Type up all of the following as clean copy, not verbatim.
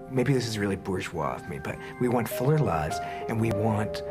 maybe this is really bourgeois of me, but we want fuller lives, and we want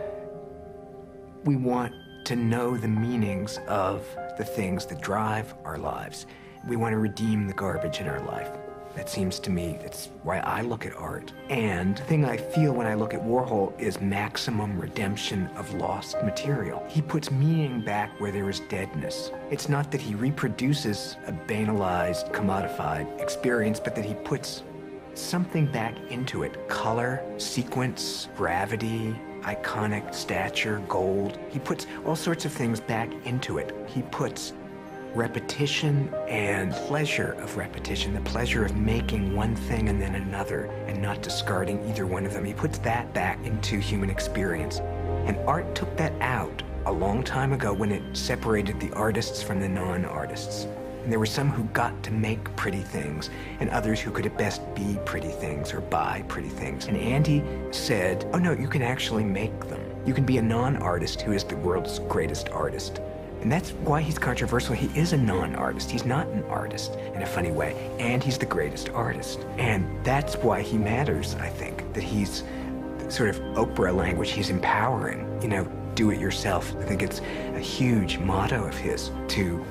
to know the meanings of the things that drive our lives. We want to redeem the garbage in our life. That seems to me, that's why I look at art. And the thing I feel when I look at Warhol is maximum redemption of lost material. He puts meaning back where there is deadness. It's not that he reproduces a banalized, commodified experience, but that he puts something back into it. Color, sequence, gravity, iconic stature, gold. He puts all sorts of things back into it. He puts repetition and pleasure of repetition, the pleasure of making one thing and then another and not discarding either one of them. He puts that back into human experience. And art took that out a long time ago when it separated the artists from the non-artists. And there were some who got to make pretty things and others who could at best be pretty things or buy pretty things. And Andy said, oh no, you can actually make them. You can be a non-artist who is the world's greatest artist. And that's why he's controversial. He is a non-artist. He's not an artist in a funny way. And he's the greatest artist. And that's why he matters, I think. That he's sort of Oprah language. He's empowering, you know, do it yourself. I think it's a huge motto of his to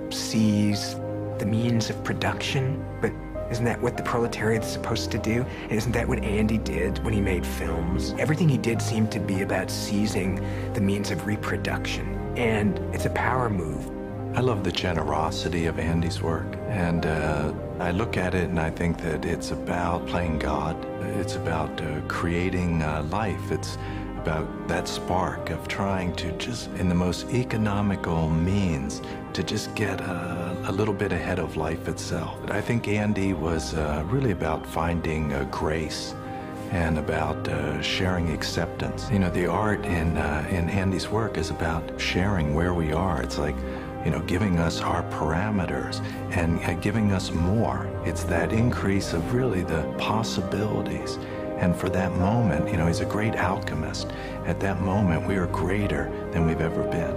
seize the means of production. But isn't that what the proletariat's supposed to do? And isn't that what Andy did when he made films? Everything he did seemed to be about seizing the means of reproduction. And it's a power move. I love the generosity of Andy's work. And I look at it and I think that it's about playing God. It's about creating life. It's about that spark of trying to just, in the most economical means, to just get a little bit ahead of life itself. I think Andy was really about finding grace and about sharing acceptance. You know, the art in Andy's work is about sharing where we are. It's like, you know, giving us our parameters and giving us more. It's that increase of really the possibilities. And for that moment, you know, he's a great alchemist. At that moment, we are greater than we've ever been.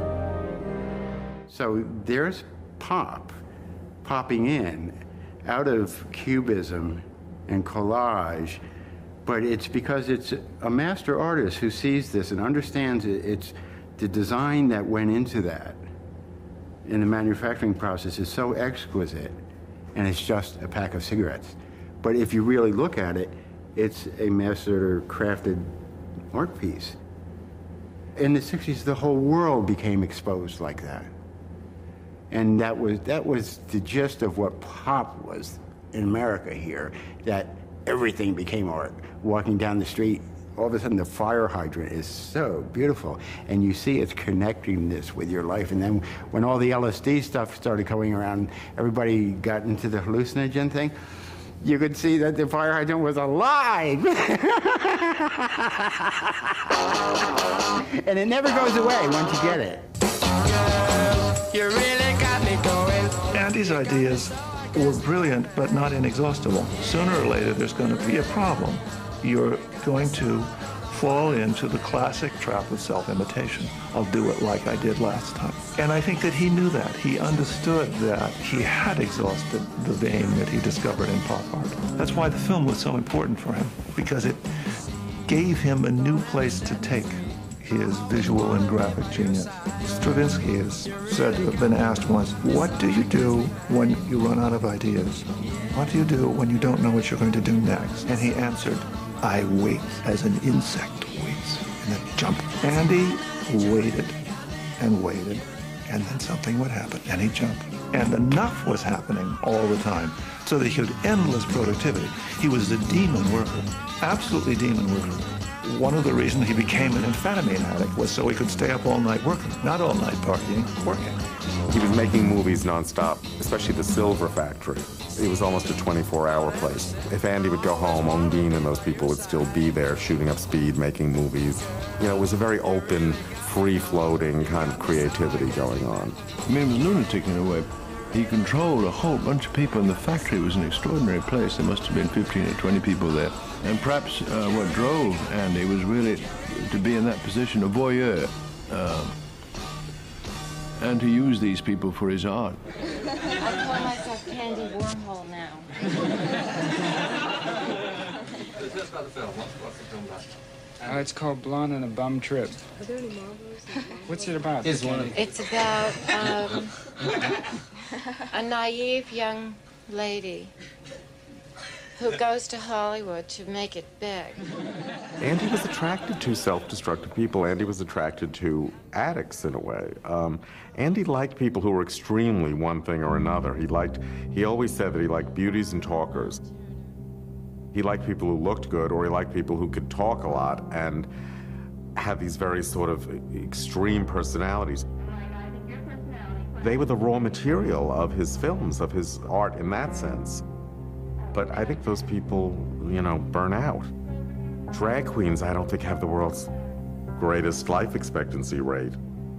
So there's popping in out of cubism and collage, but it's because it's a master artist who sees this and understands it. It's the design that went into that in the manufacturing process is so exquisite, and it's just a pack of cigarettes. But if you really look at it, it's a master crafted art piece. In the 60s, the whole world became exposed like that. And that was the gist of what pop was in America here, that everything became art. Walking down the street, all of a sudden the fire hydrant is so beautiful, and you see it's connecting this with your life. And then when all the LSD stuff started going around, everybody got into the hallucinogen thing, you could see that the fire hydrant was alive. And it never goes away once you get it. You really got me going. Andy's ideas were brilliant, but not inexhaustible. Sooner or later, there's going to be a problem. You're going to fall into the classic trap of self-imitation. I'll do it like I did last time. And I think that he knew that. He understood that he had exhausted the vein that he discovered in pop art. That's why the film was so important for him, because it gave him a new place to take his visual and graphic genius. Stravinsky is said to have been asked once, what do you do when you run out of ideas? What do you do when you don't know what you're going to do next? And he answered, I wait as an insect waits, and then jump. Andy waited and waited, and then something would happen, and he'd jump. And enough was happening all the time, so that he had endless productivity. He was a demon worker, absolutely demon worker. One of the reasons he became an amphetamine addict was so he could stay up all night working, not all night partying, working. He was making movies nonstop, especially The Silver Factory. It was almost a 24-hour place. If Andy would go home, Undine and those people would still be there shooting up speed, making movies. You know, it was a very open, free-floating kind of creativity going on. I mean, he was a lunatic in a way. He controlled a whole bunch of people, and the factory was an extraordinary place. There must have been 15 or 20 people there. And perhaps what drove Andy was really to be in that position, a voyeur, and to use these people for his art. I call myself Andy Warhol now. to us about the film. What's the film about? It's called Blonde on a Bum Trip. Are there any marbles? What's it about? It's about a naive young lady who goes to Hollywood to make it big. Andy was attracted to self-destructive people. Andy was attracted to addicts in a way. Andy liked people who were extremely one thing or another. He always said that he liked beauties and talkers. He liked people who looked good, or he liked people who could talk a lot and had these very sort of extreme personalities. They were the raw material of his films, of his art in that sense. But I think those people, you know, burn out. Drag queens, I don't think, have the world's greatest life expectancy rate.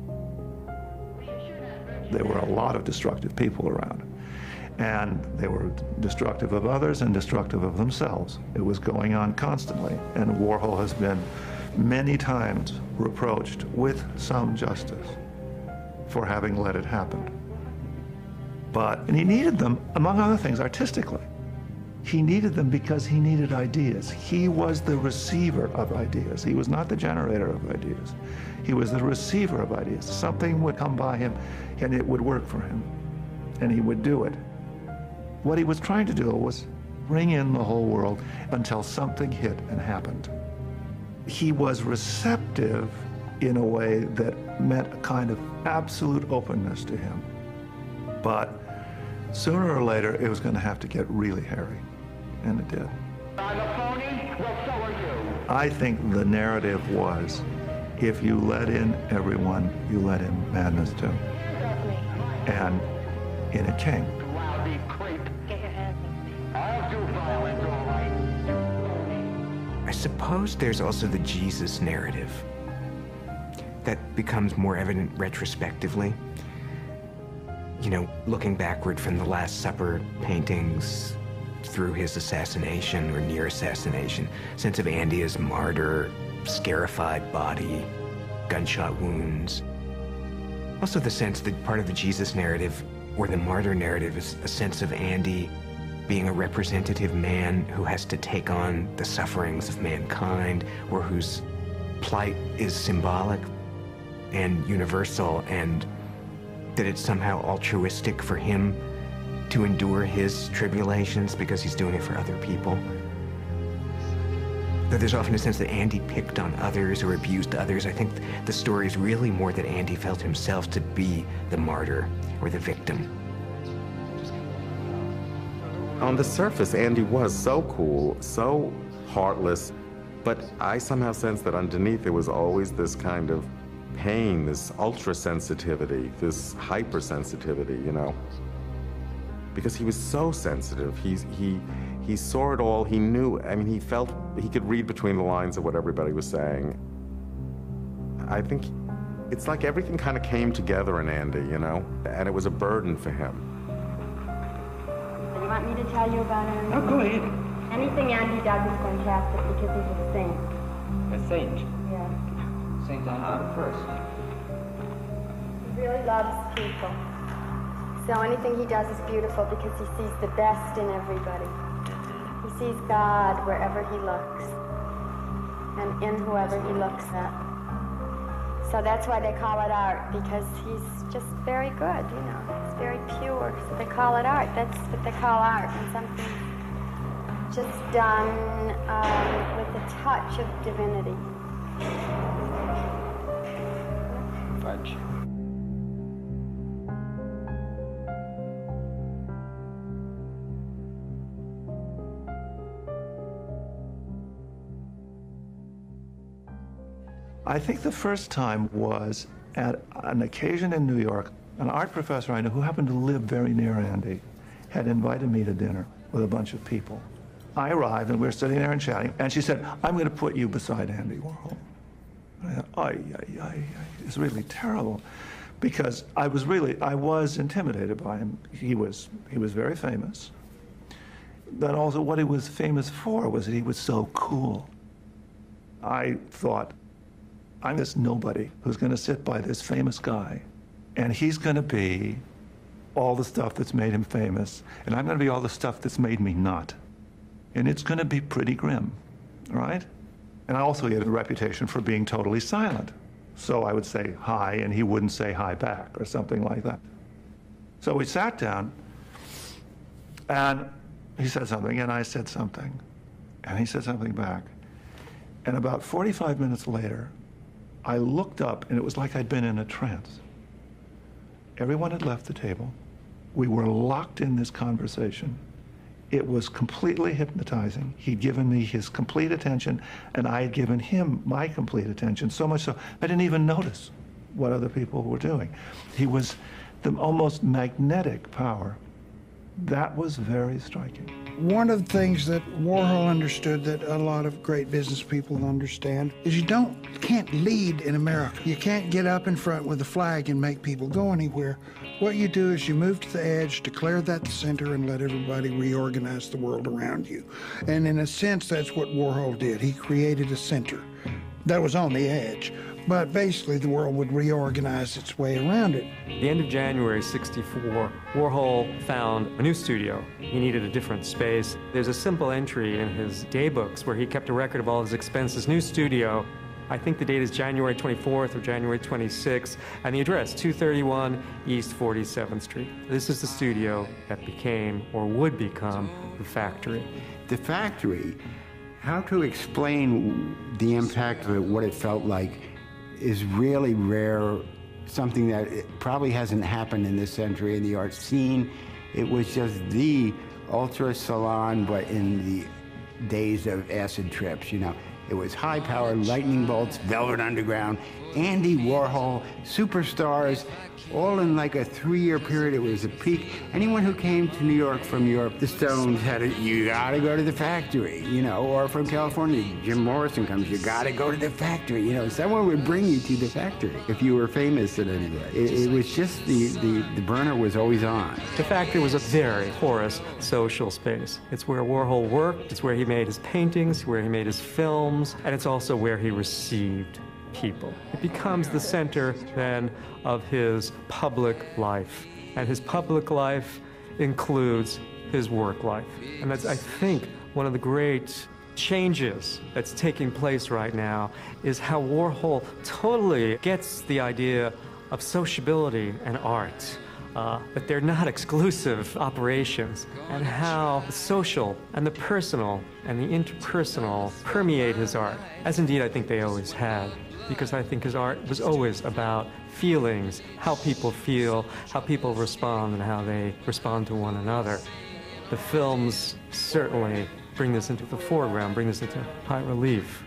There were a lot of destructive people around. And they were destructive of others and destructive of themselves. It was going on constantly. And Warhol has been many times reproached with some justice for having let it happen. And he needed them, among other things, artistically. He needed them because he needed ideas. He was the receiver of ideas. He was not the generator of ideas. He was the receiver of ideas. Something would come by him and it would work for him, and he would do it. What he was trying to do was bring in the whole world until something hit and happened. He was receptive in a way that meant a kind of absolute openness to him. But sooner or later, it was going to have to get really hairy, and it did. I'm a phony? Well, so are you. I think the narrative was, if you let in everyone, you let in madness too. And in it came. Lousy creep. Get your hands off me. I'll do violence, all right. I suppose there's also the Jesus narrative that becomes more evident retrospectively. You know, looking backward from the Last Supper paintings through his assassination or near assassination, sense of Andy as martyr, scarified body, gunshot wounds. Also the sense that part of the Jesus narrative or the martyr narrative is a sense of Andy being a representative man who has to take on the sufferings of mankind, or whose plight is symbolic and universal, and that it's somehow altruistic for him to endure his tribulations because he's doing it for other people. That there's often a sense that Andy picked on others or abused others. I think the story is really more that Andy felt himself to be the martyr or the victim. On the surface, Andy was so cool, so heartless, but I somehow sensed that underneath there was always this kind of pain, this ultra-sensitivity, this hypersensitivity, you know? Because he was so sensitive. He saw it all, he knew, I mean, he felt, he could read between the lines of what everybody was saying. I think it's like everything kind of came together in Andy, you know? And it was a burden for him. Do you want me to tell you about Andy? Oh, go ahead. Anything Andy does is fantastic because he's a saint. A saint? Yeah. Saint Andy the First. He really loves people. So anything he does is beautiful because he sees the best in everybody. He sees God wherever he looks and in whoever he looks at. So that's why they call it art, because he's just very good, you know. He's very pure, so they call it art. That's what they call art, and something just done with a touch of divinity. Fudge. I think the first time was at an occasion in New York. An art professor I know who happened to live very near Andy had invited me to dinner with a bunch of people. I arrived and we were sitting there and chatting, and she said, "I'm going to put you beside Andy Warhol." And I thought, it's really terrible, because I was intimidated by him. He was very famous. But also what he was famous for was that he was so cool. I thought, I'm this nobody who's going to sit by this famous guy, and he's going to be all the stuff that's made him famous, and I'm going to be all the stuff that's made me not. And it's going to be pretty grim. right? And I also had a reputation for being totally silent. So I would say hi, and he wouldn't say hi back, or something like that. So we sat down, and he said something, and I said something, and he said something back. And about 45 minutes later, I looked up, and it was like I'd been in a trance. Everyone had left the table. We were locked in this conversation. It was completely hypnotizing. He'd given me his complete attention, and I had given him my complete attention, so much so I didn't even notice what other people were doing. He was the almost magnetic power. That was very striking. One of the things that Warhol understood that a lot of great business people understand is you can't lead in America. You can't get up in front with a flag and make people go anywhere. What you do is you move to the edge, declare that the center, and let everybody reorganize the world around you. And in a sense, that's what Warhol did. He created a center that was on the edge. But basically, the world would reorganize its way around it. At the end of January '64, Warhol found a new studio. He needed a different space. There's a simple entry in his day books where he kept a record of all his expenses. New studio. I think the date is January 24th or January 26th, and the address, 231 East 47th Street. This is the studio that became, or would become, the factory. The factory, how to explain the impact of it, what it felt like, is really rare, something that probably hasn't happened in this century in the art scene. It was just the ultra salon, but in the days of acid trips, you know. It was high-powered lightning bolts, Velvet Underground, Andy Warhol, superstars, all in like a 3-year period. It was a peak. Anyone who came to New York from Europe, the Stones had you gotta go to the factory, you know, or from California, Jim Morrison comes, you gotta go to the factory, you know. Someone would bring you to the factory if you were famous in any way. It was just the burner was always on. The factory was a very porous social space. It's where Warhol worked, it's where he made his paintings, where he made his films, and it's also where he received people. It becomes the center, then, of his public life. And his public life includes his work life. And that's, I think, one of the great changes that's taking place right now is how Warhol totally gets the idea of sociability and art. That they're not exclusive operations, and how the social and the personal and the interpersonal permeate his art, as indeed I think they always had, because I think his art was always about feelings, how people feel, how people respond, and how they respond to one another. The films certainly bring this into the foreground, bring this into high relief.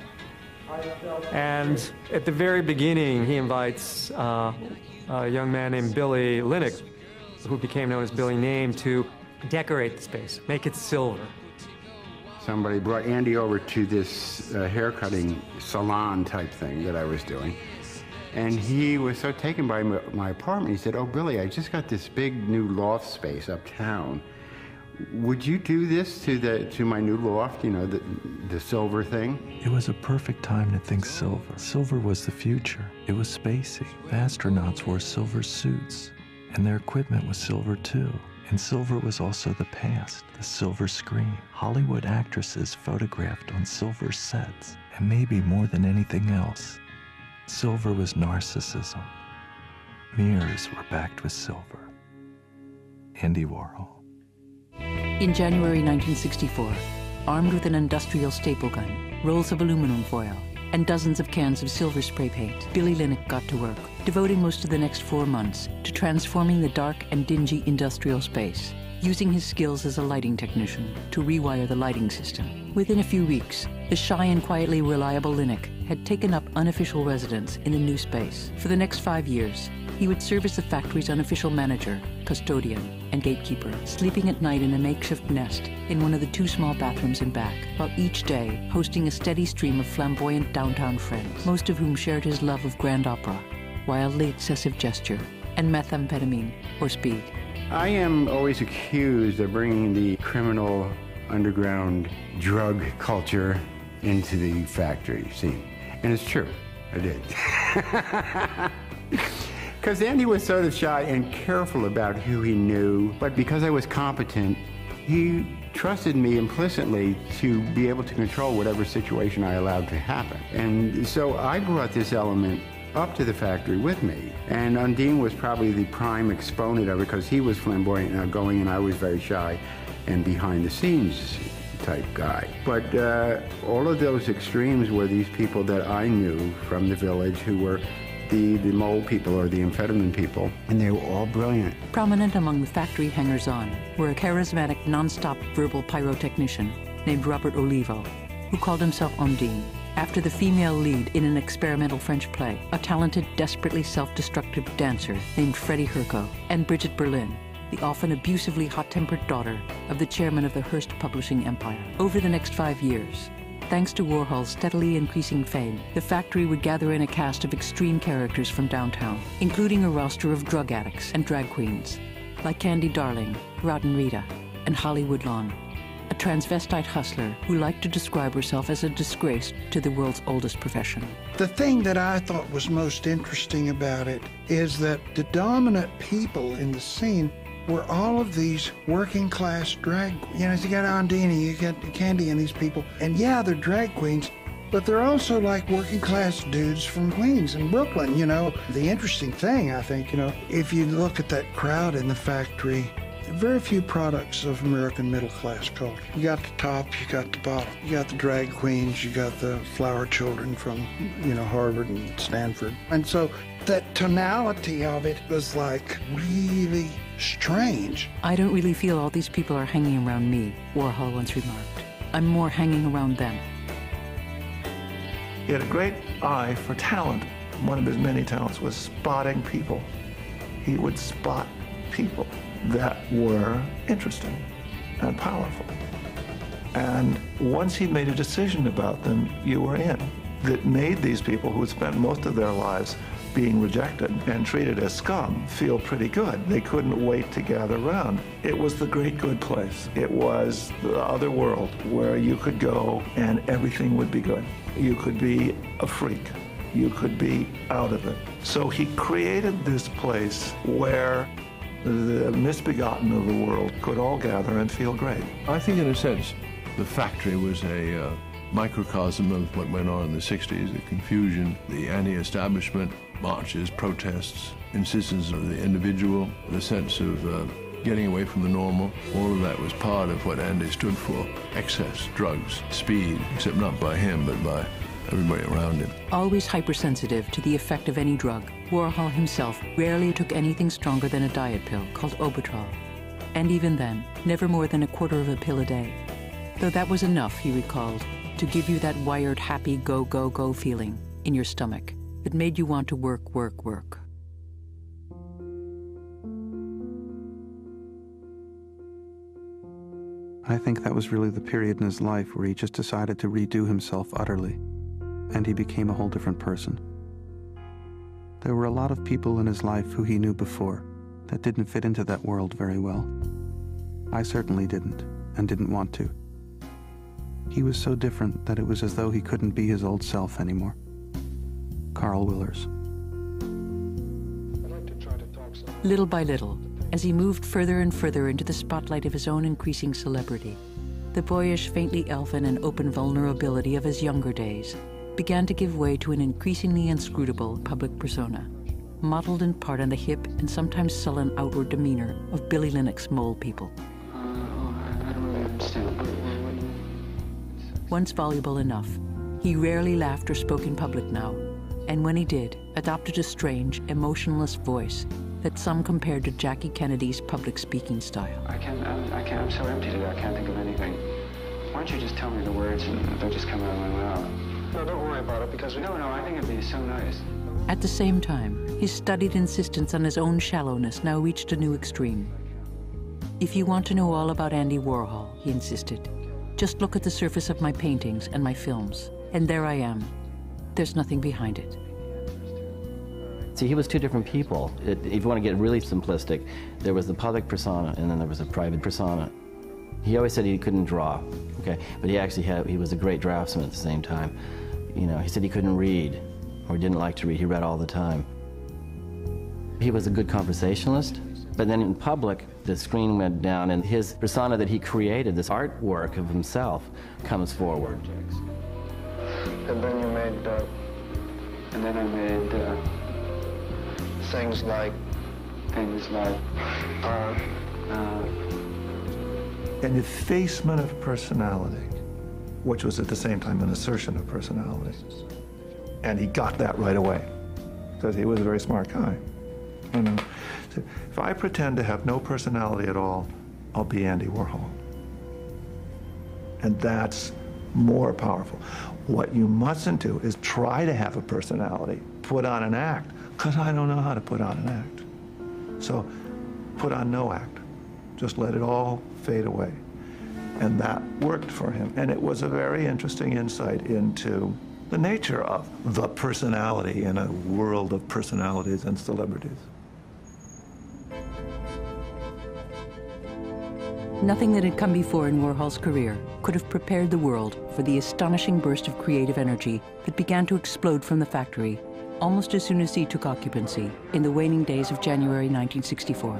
And at the very beginning, he invites a young man named Billy Linick, who became known as Billy Name, to decorate the space, make it silver. Somebody brought Andy over to this haircutting salon type thing that I was doing. And he was so taken by my apartment, he said, "Oh, Billy, I just got this big new loft space uptown. Would you do this to my new loft, you know, the silver thing?" It was a perfect time to think silver. Silver was the future. It was spacey. The astronauts wore silver suits, and their equipment was silver too. And silver was also the past, the silver screen. Hollywood actresses photographed on silver sets, and maybe more than anything else, silver was narcissism. Mirrors were backed with silver. Andy Warhol. In January 1964, armed with an industrial staple gun, rolls of aluminum foil, and dozens of cans of silver spray paint, Billy Linick got to work, devoting most of the next 4 months to transforming the dark and dingy industrial space, using his skills as a lighting technician to rewire the lighting system. Within a few weeks, the shy and quietly reliable Linick had taken up unofficial residence in the new space. For the next 5 years, he would serve as the factory's unofficial manager, custodian, and gatekeeper, sleeping at night in a makeshift nest in one of the 2 small bathrooms in back, while each day hosting a steady stream of flamboyant downtown friends, most of whom shared his love of grand opera, wildly excessive gesture, and methamphetamine or speed. I am always accused of bringing the criminal underground drug culture into the factory scene. And it's true, I did. Because Andy was sort of shy and careful about who he knew, but because I was competent, he trusted me implicitly to be able to control whatever situation I allowed to happen. And so I brought this element up to the factory with me. And Undine was probably the prime exponent of it because he was flamboyant and outgoing and I was very shy and behind the scenes type guy. But all of those extremes were these people that I knew from the village who were the mole people or the amphetamine people, and they were all brilliant. Prominent among the factory hangers-on were a charismatic, non-stop verbal pyrotechnician named Robert Olivo, who called himself Undine, after the female lead in an experimental French play, a talented, desperately self-destructive dancer named Freddie Herco, and Bridget Berlin, the often abusively hot-tempered daughter of the chairman of the Hearst publishing empire. Over the next 5 years, thanks to Warhol's steadily increasing fame, the factory would gather in a cast of extreme characters from downtown, including a roster of drug addicts and drag queens, like Candy Darling, Rodden Rita, and Holly Woodlawn, a transvestite hustler who liked to describe herself as a disgrace to the world's oldest profession. The thing that I thought was most interesting about it is that the dominant people in the scene were all of these working class drag, you got Undine, you got Candy and these people, and yeah, they're drag queens, but they're also like working class dudes from Queens and Brooklyn, The interesting thing, I think, if you look at that crowd in the factory, very few products of American middle class culture. You got the top, you got the bottom. You got the drag queens, you got the flower children from, Harvard and Stanford. And so that tonality of it was like really strange. I don't really feel all these people are hanging around me, Warhol once remarked. I'm more hanging around them. He had a great eye for talent. One of his many talents was spotting people. He would spot people that were interesting and powerful. And once he made a decision about them, you were in. That made these people who had spent most of their lives being rejected and treated as scum feel pretty good. They couldn't wait to gather around. It was the great good place. It was the other world where you could go and everything would be good. You could be a freak. You could be out of it. So he created this place where the misbegotten of the world could all gather and feel great. I think in a sense, the factory was a microcosm of what went on in the 60s, the confusion, the anti-establishment, marches, protests, insistence of the individual, the sense of getting away from the normal. All of that was part of what Andy stood for. Excess, drugs, speed, except not by him, but by everybody around him. Always hypersensitive to the effect of any drug, Warhol himself rarely took anything stronger than a diet pill called Obitrol. And even then, never more than a quarter of a pill a day. Though that was enough, he recalled, to give you that wired, happy, go, go, go feeling in your stomach that made you want to work, work, work. I think that was really the period in his life where he just decided to redo himself utterly, and he became a whole different person. There were a lot of people in his life who he knew before that didn't fit into that world very well. I certainly didn't, and didn't want to. He was so different that it was as though he couldn't be his old self anymore. Carl Willers. Little by little, as he moved further and further into the spotlight of his own increasing celebrity, the boyish, faintly elfin and open vulnerability of his younger days began to give way to an increasingly inscrutable public persona, modeled in part on the hip and sometimes sullen outward demeanor of Billy Lynnock's Mole People. I don't really understand. Once voluble enough, he rarely laughed or spoke in public now, and when he did, adopted a strange, emotionless voice that some compared to Jackie Kennedy's public speaking style. I'm so empty today, I can't think of anything. Why don't you just tell me the words and they'll just come out of my mouth? No, don't worry about it, because No, I think it'd be so nice. At the same time, his studied insistence on his own shallowness now reached a new extreme. If you want to know all about Andy Warhol, he insisted, just look at the surface of my paintings and my films, and there I am. There's nothing behind it. See, he was two different people. If you want to get really simplistic, there was the public persona and then there was a private persona. He always said he couldn't draw, okay? But he was a great draftsman at the same time. He said he couldn't read or didn't like to read. He read all the time. He was a good conversationalist, but then in public, the screen went down, and his persona that he created, this artwork of himself, comes forward. And then you made, and then I made things like An effacement of personality, which was at the same time an assertion of personality. And he got that right away, because he was a very smart guy. You know? So if I pretend to have no personality at all, I'll be Andy Warhol. And that's more powerful. What you mustn't do is try to have a personality, put on an act, because I don't know how to put on an act. So put on no act. Just let it all fade away. And that worked for him. And it was a very interesting insight into the nature of the personality in a world of personalities and celebrities. Nothing that had come before in Warhol's career could have prepared the world for the astonishing burst of creative energy that began to explode from the factory almost as soon as he took occupancy in the waning days of January 1964.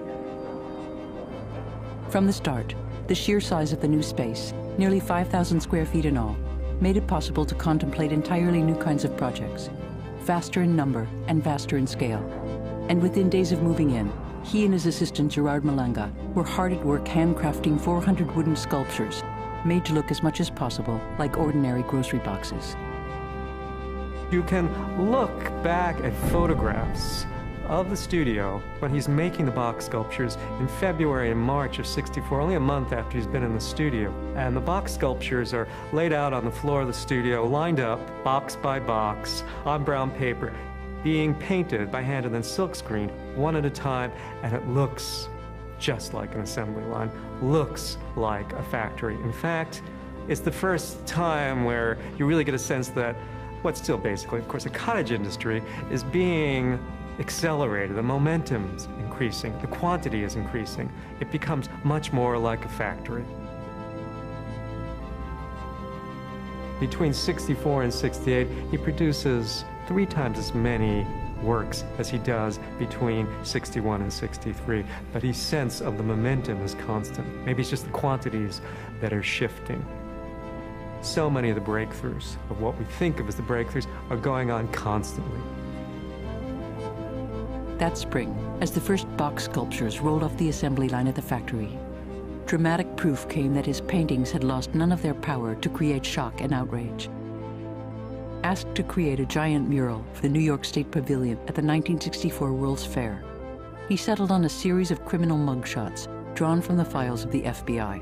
From the start, the sheer size of the new space, nearly 5,000 square feet in all, made it possible to contemplate entirely new kinds of projects, vaster in number and vaster in scale. And within days of moving in, he and his assistant Gerard Malanga were hard at work handcrafting 400 wooden sculptures, made to look as much as possible like ordinary grocery boxes. You can look back at photographs of the studio when he's making the box sculptures in February and March of '64, only a month after he's been in the studio. And the box sculptures are laid out on the floor of the studio, lined up, box by box, on brown paper, being painted by hand and then silkscreened one at a time, and it looks just like an assembly line, looks like a factory. In fact, it's the first time where you really get a sense that what's still basically, of course, a cottage industry is being accelerated. The momentum's increasing, the quantity is increasing. It becomes much more like a factory. Between '64 and '68, he produces 3 times as many works as he does between '61 and '63, but his sense of the momentum is constant. Maybe it's just the quantities that are shifting. So many of the breakthroughs of what we think of as the breakthroughs are going on constantly. That spring, as the first box sculptures rolled off the assembly line at the factory, dramatic proof came that his paintings had lost none of their power to create shock and outrage. Asked to create a giant mural for the New York State Pavilion at the 1964 World's Fair, he settled on a series of criminal mugshots drawn from the files of the FBI.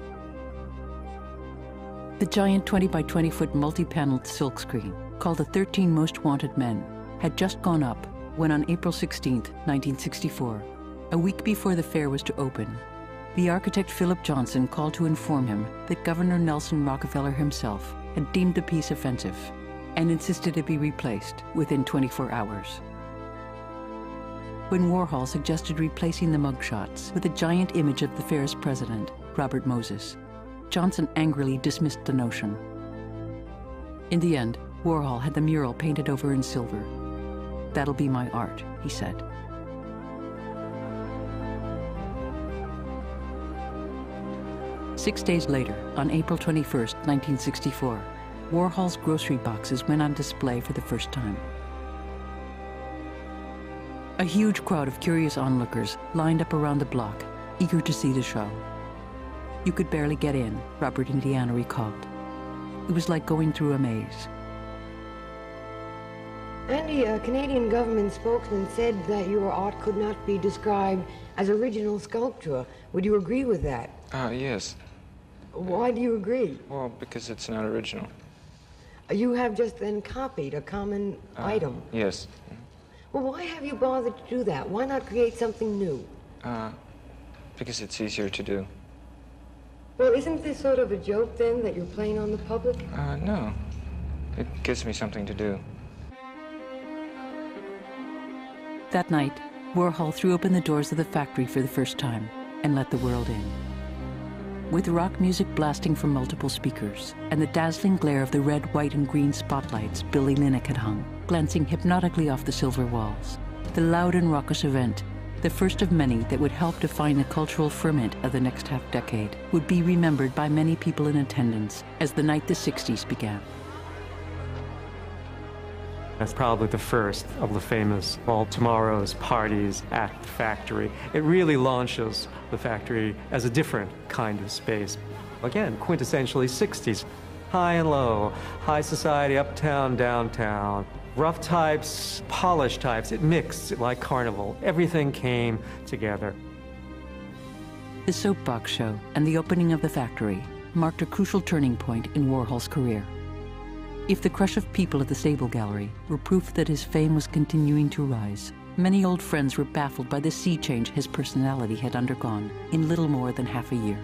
The giant 20 by 20 foot multi-paneled silkscreen, called The 13 Most Wanted Men, had just gone up when on April 16, 1964, a week before the fair was to open, the architect Philip Johnson called to inform him that Governor Nelson Rockefeller himself had deemed the piece offensive and insisted it be replaced within 24 hours. When Warhol suggested replacing the mugshots with a giant image of the fair's president, Robert Moses, Johnson angrily dismissed the notion. In the end, Warhol had the mural painted over in silver. "That'll be my art," he said. Six days later, on April 21, 1964, Warhol's grocery boxes went on display for the first time. A huge crowd of curious onlookers lined up around the block, eager to see the show. You could barely get in, Robert Indiana recalled. It was like going through a maze. Andy, a Canadian government spokesman said that your art could not be described as original sculpture. Would you agree with that? Yes. Why do you agree? Well, because it's not original. You have just then copied a common item. Yes. Well, why have you bothered to do that? Why not create something new? Because it's easier to do. Well, isn't this sort of a joke, then, that you're playing on the public? No. It gives me something to do. That night, Warhol threw open the doors of the factory for the first time and let the world in. With rock music blasting from multiple speakers and the dazzling glare of the red, white, and green spotlights Billy Linick had hung, glancing hypnotically off the silver walls, the loud and raucous event, the first of many that would help define the cultural ferment of the next half-decade, would be remembered by many people in attendance as the night the 60s began. That's probably the first of the famous all tomorrow's parties at the factory. It really launches the factory as a different kind of space. Again, quintessentially 60s. High and low, high society, uptown, downtown, rough types, polished types. It mixed like carnival. Everything came together. The soapbox show and the opening of the factory marked a crucial turning point in Warhol's career. If the crush of people at the Stable Gallery were proof that his fame was continuing to rise, many old friends were baffled by the sea change his personality had undergone in little more than half a year.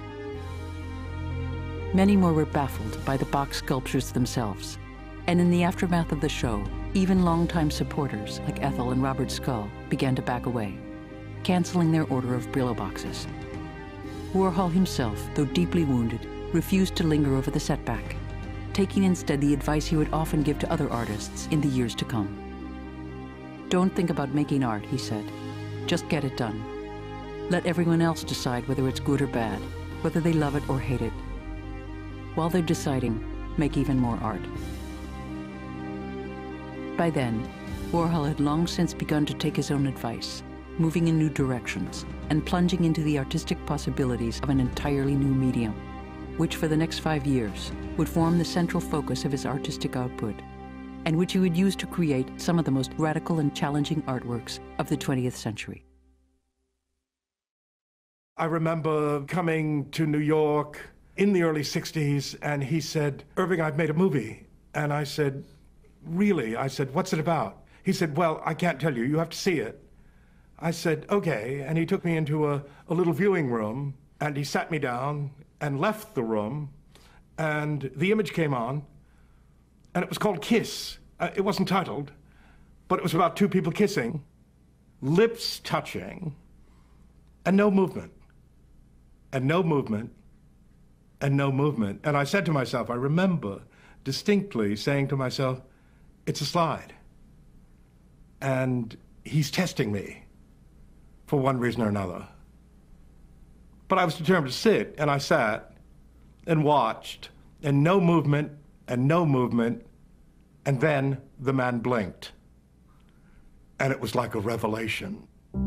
Many more were baffled by the box sculptures themselves, and in the aftermath of the show, even longtime supporters like Ethel and Robert Scull began to back away, canceling their order of Brillo boxes. Warhol himself, though deeply wounded, refused to linger over the setback, taking instead the advice he would often give to other artists in the years to come. "Don't think about making art," he said. "Just get it done. Let everyone else decide whether it's good or bad, whether they love it or hate it. While they're deciding, make even more art." By then, Warhol had long since begun to take his own advice, moving in new directions and plunging into the artistic possibilities of an entirely new medium, which for the next 5 years would form the central focus of his artistic output, and which he would use to create some of the most radical and challenging artworks of the 20th century. I remember coming to New York in the early 60s, and he said, "Irving, I've made a movie." And I said, "Really?" I said, "What's it about?" He said, "Well, I can't tell you. You have to see it." I said, "Okay." And he took me into a little viewing room, and he sat me down and left the room, and the image came on, and it was called Kiss. It wasn't titled, but it was about two people kissing, lips touching, and no movement, and no movement, and no movement. And I said to myself, I remember distinctly saying to myself, it's a slide. And he's testing me for one reason or another. But I was determined to sit, and I sat and watched, and no movement, and no movement, and then the man blinked. And it was like a revelation.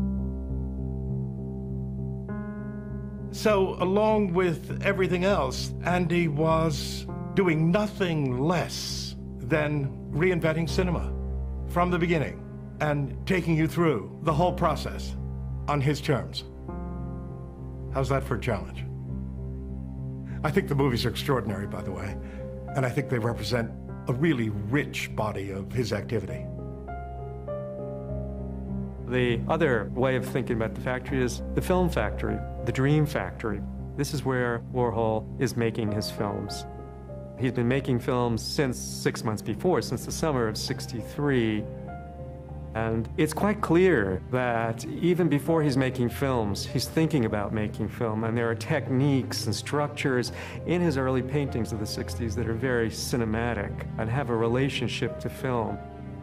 So, along with everything else, Andy was doing nothing less than reinventing cinema from the beginning and taking you through the whole process on his terms. How's that for a challenge? I think the movies are extraordinary, by the way, and I think they represent a really rich body of his activity. The other way of thinking about the factory is the film factory, the dream factory. This is where Warhol is making his films. He's been making films since 6 months before, since the summer of '63. And it's quite clear that even before he's making films, he's thinking about making film. And there are techniques and structures in his early paintings of the '60s that are very cinematic and have a relationship to film.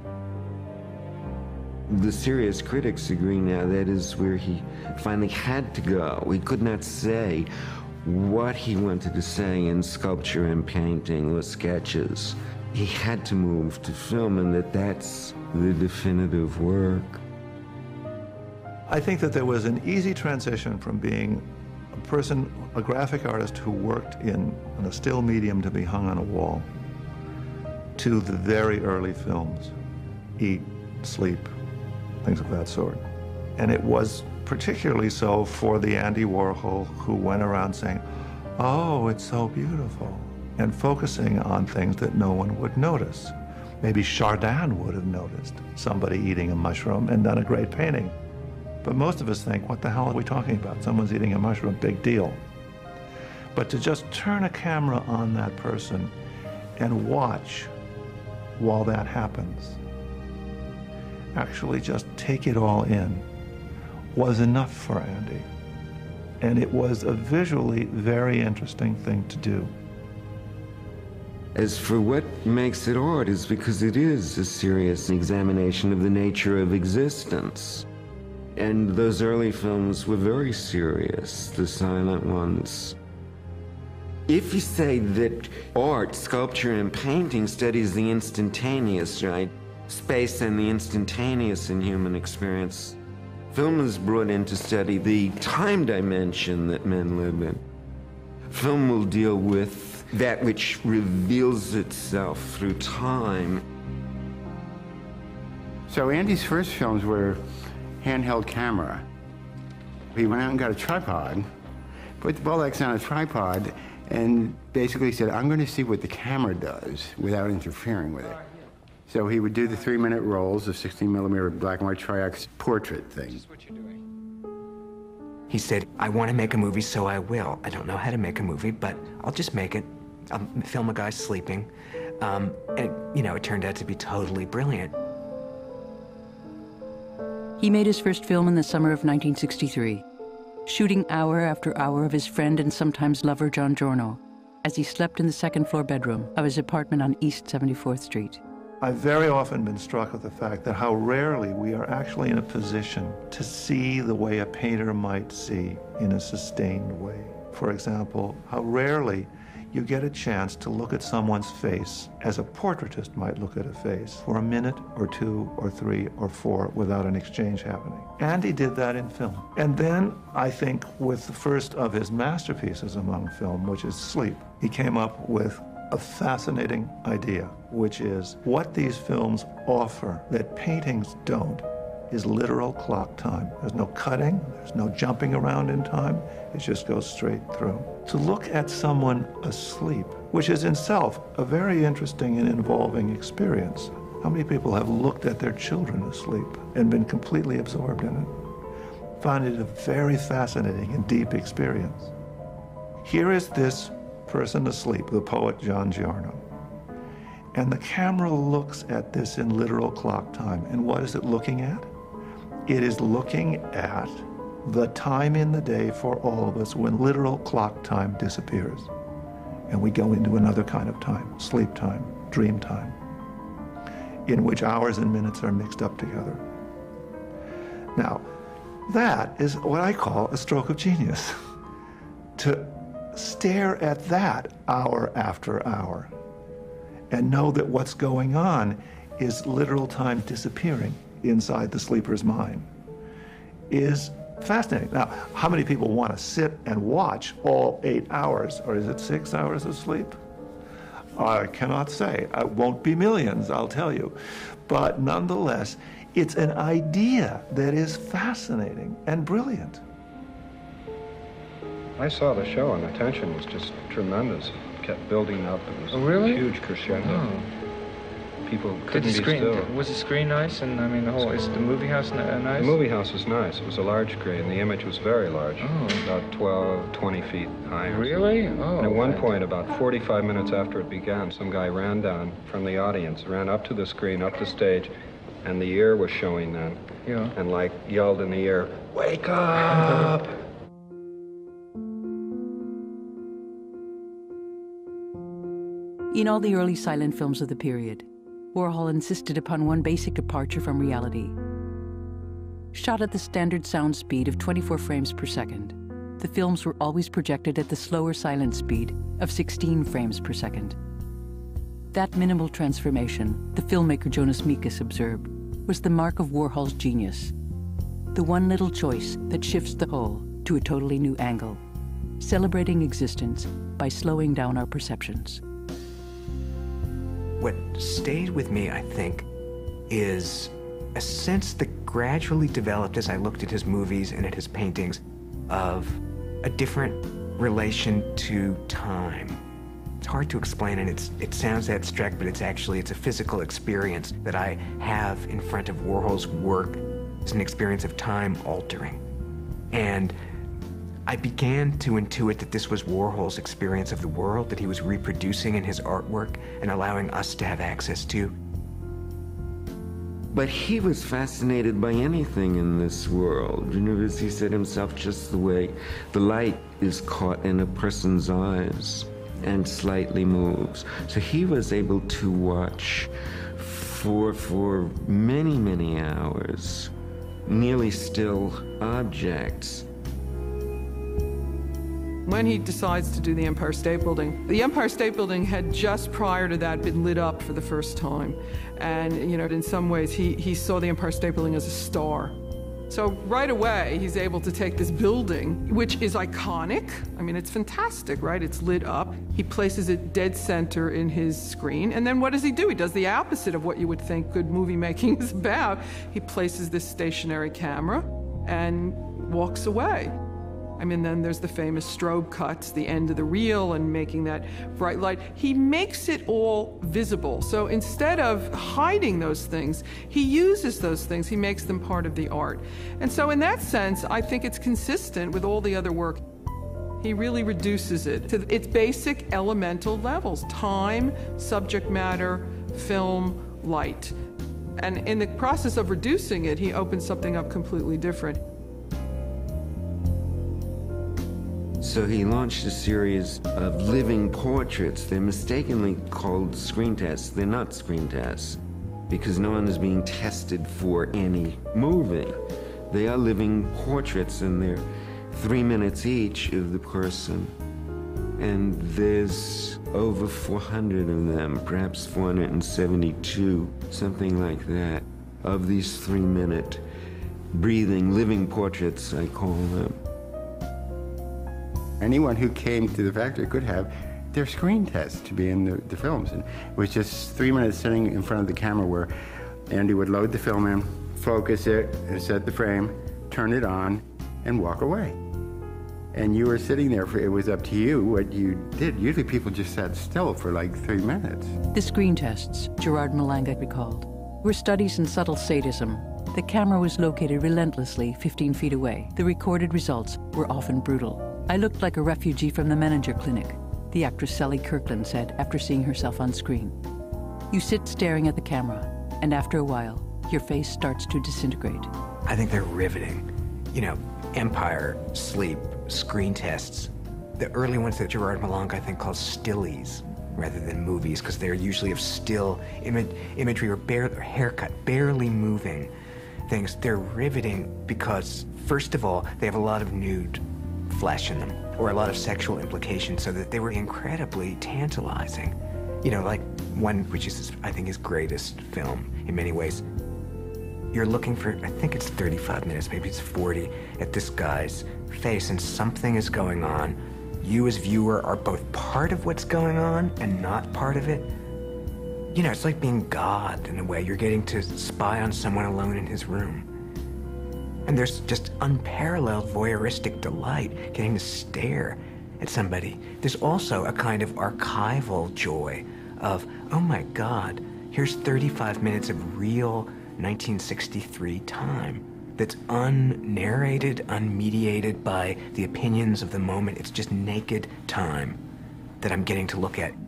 The serious critics agree now that is where he finally had to go. He could not say what he wanted to say in sculpture and painting or sketches. He had to move to film, and that's the definitive work. I think that there was an easy transition from being a person, a graphic artist who worked in a still medium to be hung on a wall, to the very early films, Eat, Sleep, things of that sort. And it was particularly so for the Andy Warhol who went around saying, "Oh, it's so beautiful," and focusing on things that no one would notice. Maybe Chardin would have noticed somebody eating a mushroom and done a great painting. But most of us think, what the hell are we talking about? Someone's eating a mushroom, big deal. But to just turn a camera on that person and watch while that happens, actually just take it all in, was enough for Andy. And it was a visually very interesting thing to do. As for what makes it art is because it is a serious examination of the nature of existence. And those early films were very serious, the silent ones. If you say that art, sculpture, and painting studies the instantaneous, right? Space and the instantaneous in human experience, film is brought in to study the time dimension that men live in. Film will deal with that which reveals itself through time. So Andy's first films were handheld camera. He went out and got a tripod, put the Bolex on a tripod, and basically said, I'm going to see what the camera does without interfering with it. So he would do the 3-minute rolls, the 16mm black and white Tri-X portrait thing. He said, I want to make a movie, so I will. I don't know how to make a movie, but I'll just make it. I'll film a guy sleeping. And, you know, it turned out to be totally brilliant. He made his first film in the summer of 1963, shooting hour after hour of his friend and sometimes lover John Giorno as he slept in the second-floor bedroom of his apartment on East 74th Street. I've very often been struck with the fact that how rarely we are actually in a position to see the way a painter might see in a sustained way. For example, how rarely you get a chance to look at someone's face as a portraitist might look at a face for a minute or 2 or 3 or 4 without an exchange happening. And he did that in film. And then I think with the first of his masterpieces among film, which is Sleep, he came up with a fascinating idea, which is what these films offer that paintings don't is literal clock time. There's no cutting, there's no jumping around in time, it just goes straight through. To look at someone asleep, which is in itself a very interesting and involving experience. How many people have looked at their children asleep and been completely absorbed in it? Found it a very fascinating and deep experience. Here is this person asleep, the poet John Giorno. And the camera looks at this in literal clock time. And what is it looking at? It is looking at the time in the day for all of us when literal clock time disappears. And we go into another kind of time, sleep time, dream time, in which hours and minutes are mixed up together. Now, that is what I call a stroke of genius. To stare at that hour after hour and know that what's going on is literal time disappearing inside the sleeper's mind is fascinating. Now, how many people want to sit and watch all 8 hours, or is it 6 hours of sleep? I cannot say. It won't be millions, I'll tell you. But nonetheless, it's an idea that is fascinating and brilliant. I saw the show and the tension was just tremendous. It kept building up. It was a huge crescendo. Oh. People couldn't be still. Was the screen nice? And I mean, is the movie house nice? The movie house was nice. It was a large screen. The image was very large, about 12, 20 feet high. Really? Oh. And at one point, about 45 minutes after it began, some guy ran down from the audience, ran up to the screen, up the stage, and the ear was showing then. Yeah. And like yelled in the ear, "Wake up!" In all the early silent films of the period, Warhol insisted upon one basic departure from reality. Shot at the standard sound speed of 24 frames per second, the films were always projected at the slower silent speed of 16 frames per second. That minimal transformation, the filmmaker Jonas Mekas observed, was the mark of Warhol's genius. The one little choice that shifts the whole to a totally new angle, celebrating existence by slowing down our perceptions. What stayed with me, I think, is a sense that gradually developed as I looked at his movies and at his paintings of a different relation to time. It's hard to explain, and it sounds abstract, but it's a physical experience that I have in front of Warhol's work. It's an experience of time altering. And I began to intuit that this was Warhol's experience of the world that he was reproducing in his artwork and allowing us to have access to. But he was fascinated by anything in this world. You know, as he said himself, just the way the light is caught in a person's eyes and slightly moves. So he was able to watch for many, many hours nearly still objects. When he decides to do the Empire State Building, the Empire State Building had just prior to that been lit up for the first time. And, you know, in some ways, he saw the Empire State Building as a star. So right away, he's able to take this building, which is iconic. I mean, it's fantastic, right? It's lit up. He places it dead center in his screen. And then what does he do? He does the opposite of what you would think good movie making is about. He places this stationary camera and walks away. I mean, then there's the famous strobe cuts, the end of the reel and making that bright light. He makes it all visible. So instead of hiding those things, he uses those things. He makes them part of the art. And so in that sense, I think it's consistent with all the other work. He really reduces it to its basic elemental levels: time, subject matter, film, light. And in the process of reducing it, he opens something up completely different. So he launched a series of living portraits. They're mistakenly called screen tests. They're not screen tests because no one is being tested for any movie. They are living portraits, and they're 3 minutes each of the person. And there's over 400 of them, perhaps 472, something like that, of these 3-minute breathing living portraits, I call them. Anyone who came to the factory could have their screen test to be in the films. And it was just 3 minutes sitting in front of the camera where Andy would load the film in, focus it, and set the frame, turn it on, and walk away. And you were sitting there, it was up to you what you did. Usually people just sat still for like 3 minutes. The screen tests, Gerard Malanga recalled, were studies in subtle sadism. The camera was located relentlessly 15 feet away. The recorded results were often brutal. I looked like a refugee from the Menninger Clinic, the actress Sally Kirkland said after seeing herself on screen. You sit staring at the camera, and after a while, your face starts to disintegrate. I think they're riveting. You know, Empire, Sleep, screen tests. The early ones that Gerard Malanga, I think, calls stillies rather than movies, because they're usually of still imagery or haircut, barely moving things. They're riveting because, first of all, they have a lot of nude flesh in them, or a lot of sexual implications, so that they were incredibly tantalizing. You know, like one, which is, I think, his greatest film in many ways. You're looking for, I think it's 35 minutes, maybe it's 40, at this guy's face, and something is going on. You as viewer are both part of what's going on and not part of it. You know, it's like being God in a way. You're getting to spy on someone alone in his room. And there's just unparalleled voyeuristic delight getting to stare at somebody. There's also a kind of archival joy of, oh my God, here's 35 minutes of real 1963 time that's unnarrated, unmediated by the opinions of the moment. It's just naked time that I'm getting to look at.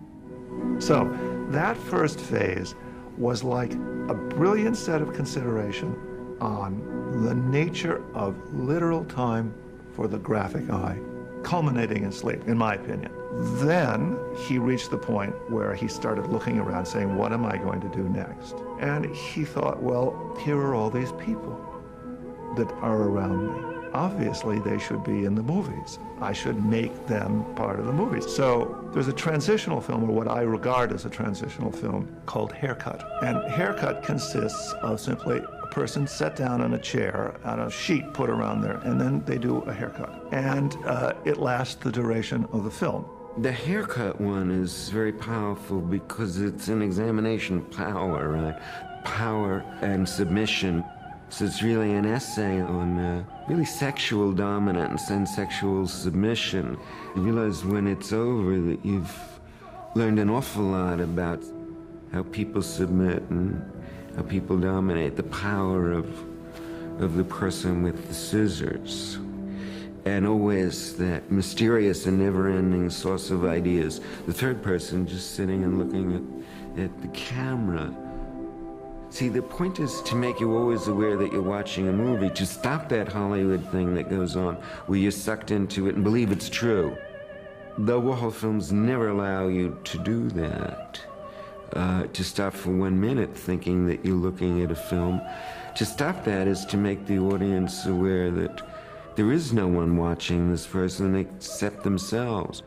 So that first phase was like a brilliant set of consideration on the nature of literal time for the graphic eye, culminating in Sleep, in my opinion. Then he reached the point where he started looking around saying, what am I going to do next? And he thought, well, here are all these people that are around me. Obviously, they should be in the movies. I should make them part of the movies. So there's a transitional film, or what I regard as a transitional film, called Haircut. And Haircut consists of simply a person set down on a chair and a sheet put around there, and then they do a haircut. And it lasts the duration of the film. The haircut one is very powerful because it's an examination of power, right? Power and submission. So it's really an essay on really sexual dominance and sexual submission. You realize when it's over that you've learned an awful lot about how people submit and how people dominate, the power of the person with the scissors. And always that mysterious and never-ending source of ideas. The third person just sitting and looking at the camera. See, the point is to make you always aware that you're watching a movie, to stop that Hollywood thing that goes on where you're sucked into it and believe it's true. The Warhol films never allow you to do that. to stop for 1 minute thinking that you're looking at a film. To stop that is to make the audience aware that there is no one watching this person except themselves.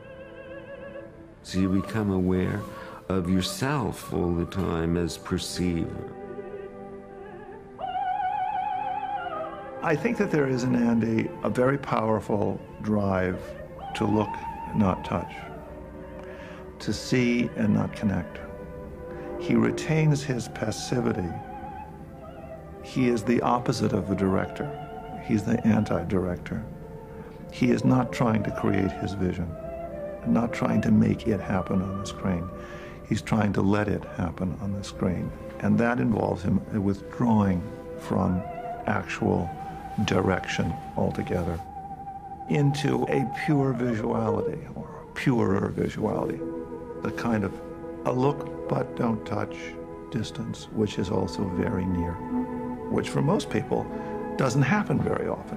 So you become aware of yourself all the time as perceiver. I think that there is in Andy a very powerful drive to look and not touch, to see and not connect. He retains his passivity. He is the opposite of the director. He's the anti-director. He is not trying to create his vision, not trying to make it happen on the screen. He's trying to let it happen on the screen. And that involves him withdrawing from actual direction altogether into a pure visuality, or purer visuality, the kind of a look but don't touch distance, which is also very near, which for most people doesn't happen very often.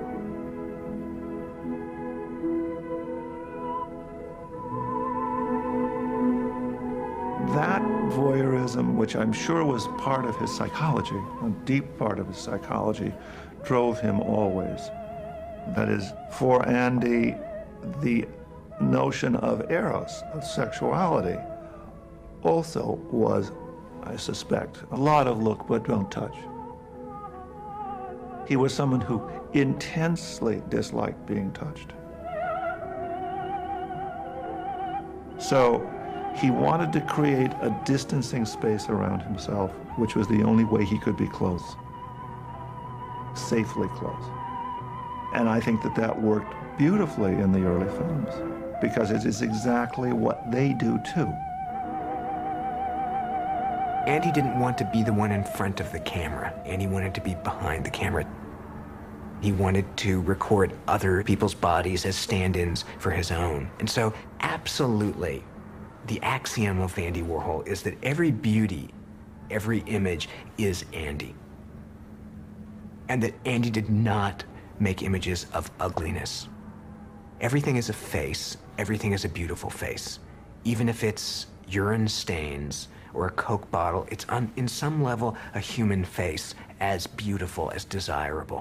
That voyeurism, which I'm sure was part of his psychology, a deep part of his psychology, drove him always. That is, for Andy, the notion of eros, of sexuality, also was, I suspect, a lot of look but don't touch. He was someone who intensely disliked being touched. So he wanted to create a distancing space around himself, which was the only way he could be close, safely close. And I think that that worked beautifully in the early films, because it is exactly what they do too. Andy didn't want to be the one in front of the camera. Andy wanted to be behind the camera. He wanted to record other people's bodies as stand-ins for his own. And so, absolutely, the axiom of Andy Warhol is that every beauty, every image is Andy. And that Andy did not make images of ugliness. Everything is a face. Everything is a beautiful face. Even if it's urine stains or a Coke bottle, it's in some level a human face, as beautiful, as desirable.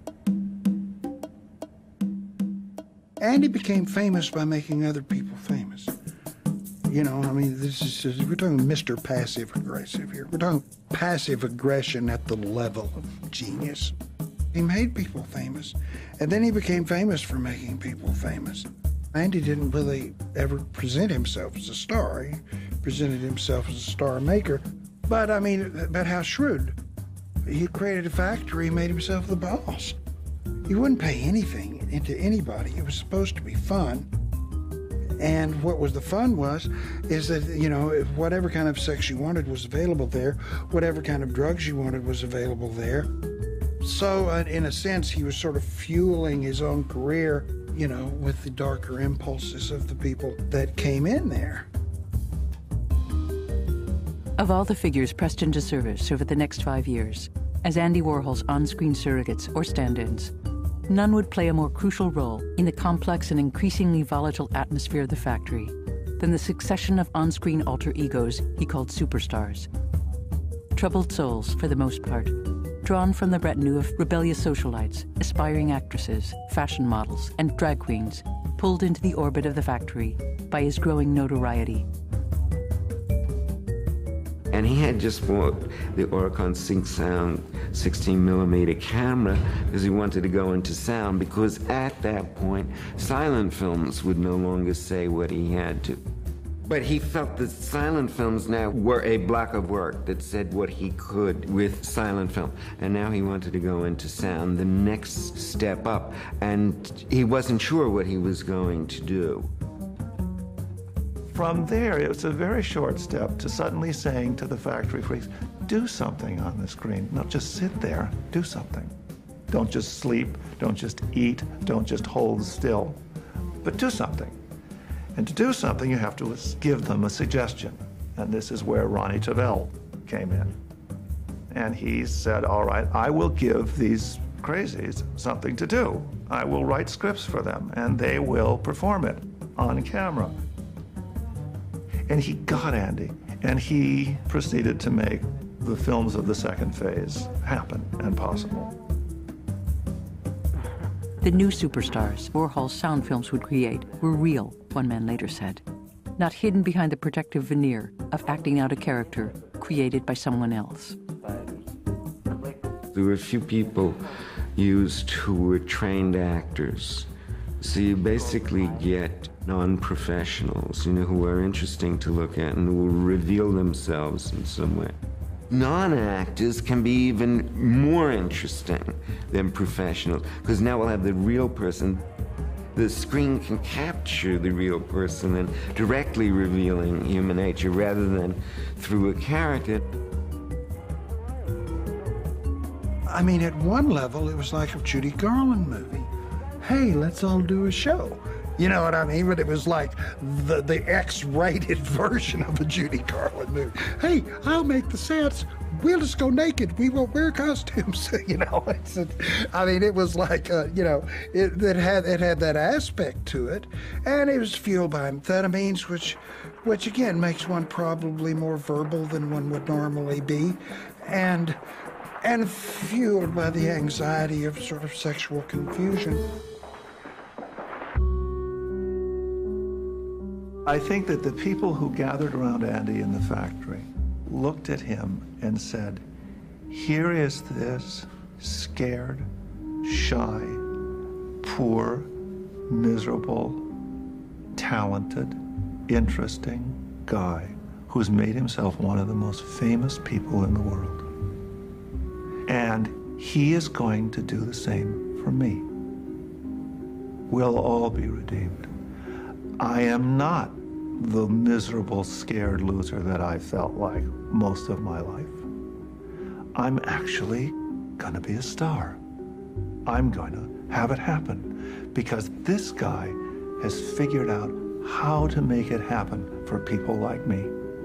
Andy became famous by making other people famous. You know, I mean, we're talking Mr. Passive Aggressive here. We're talking passive aggression at the level of genius. He made people famous, and then he became famous for making people famous. Andy didn't really ever present himself as a star. He presented himself as a star maker. But, I mean, but how shrewd. He created a factory, made himself the boss. He wouldn't pay anything into anybody. It was supposed to be fun. And what was the fun is that, you know, if whatever kind of sex you wanted was available there, whatever kind of drugs you wanted was available there. So, in a sense, he was sort of fueling his own career, you know, with the darker impulses of the people that came in there. Of all the figures pressed into service over the next 5 years, as Andy Warhol's on-screen surrogates or stand-ins, none would play a more crucial role in the complex and increasingly volatile atmosphere of the factory than the succession of on-screen alter egos he called superstars. Troubled souls, for the most part, drawn from the retinue of rebellious socialites, aspiring actresses, fashion models, and drag queens, pulled into the orbit of the factory by his growing notoriety. And he had just bought the Oricon Sync Sound 16mm camera because he wanted to go into sound, because at that point, silent films would no longer say what he had to. But he felt that silent films now were a block of work that said what he could with silent film. And now he wanted to go into sound, the next step up. And he wasn't sure what he was going to do. From there, it was a very short step to suddenly saying to the factory freaks, do something on the screen. Not just sit there, do something. Don't just sleep, don't just eat, don't just hold still, but do something. And to do something, you have to give them a suggestion. And this is where Ronnie Tavel came in. And he said, all right, I will give these crazies something to do. I will write scripts for them, and they will perform it on camera. And he got Andy, And he proceeded to make the films of the second phase happen and possible. The new superstars Warhol's sound films would create were real, one man later said, not hidden behind the protective veneer of acting out a character created by someone else. There were a few people used who were trained actors. So you basically get non-professionals, who are interesting to look at and who will reveal themselves in some way. Non-actors can be even more interesting than professionals, because now we'll have the real person. The screen can capture the real person and directly revealing human nature rather than through a character. I mean, at one level, it was like a Judy Garland movie. Hey, let's all do a show. You know what I mean? But it was like the X-rated version of a Judy Garland movie. Hey, I'll make the sets. We'll just go naked. We won't wear costumes. I mean, it was like, it had that aspect to it, and it was fueled by amphetamines, which again makes one probably more verbal than one would normally be, and fueled by the anxiety of sort of sexual confusion. I think that the people who gathered around Andy in the factory looked at him and said, here is this scared, shy, poor, miserable, talented, interesting guy who's made himself one of the most famous people in the world. And he is going to do the same for me. We'll all be redeemed. I am not the miserable, scared loser that I felt like most of my life. I'm actually gonna be a star. I'm going to have it happen because this guy has figured out how to make it happen for people like me.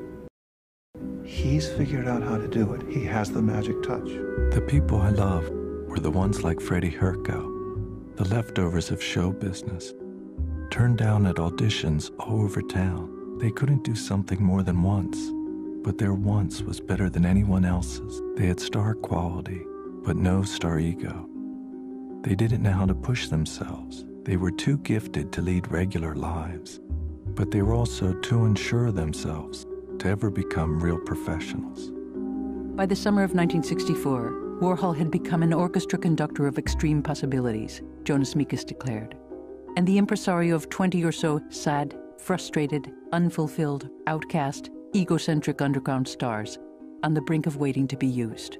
He's figured out how to do it. He has the magic touch. The people I love were the ones like Freddie Herco, the leftovers of show business, turned down at auditions all over town. They couldn't do something more than once, but their once was better than anyone else's. They had star quality, but no star ego. They didn't know how to push themselves. They were too gifted to lead regular lives, but they were also too unsure of themselves to ever become real professionals. By the summer of 1964, Warhol had become an orchestra conductor of extreme possibilities, Jonas Mekas declared, and the impresario of 20 or so sad, frustrated, unfulfilled, outcast, egocentric underground stars on the brink of waiting to be used.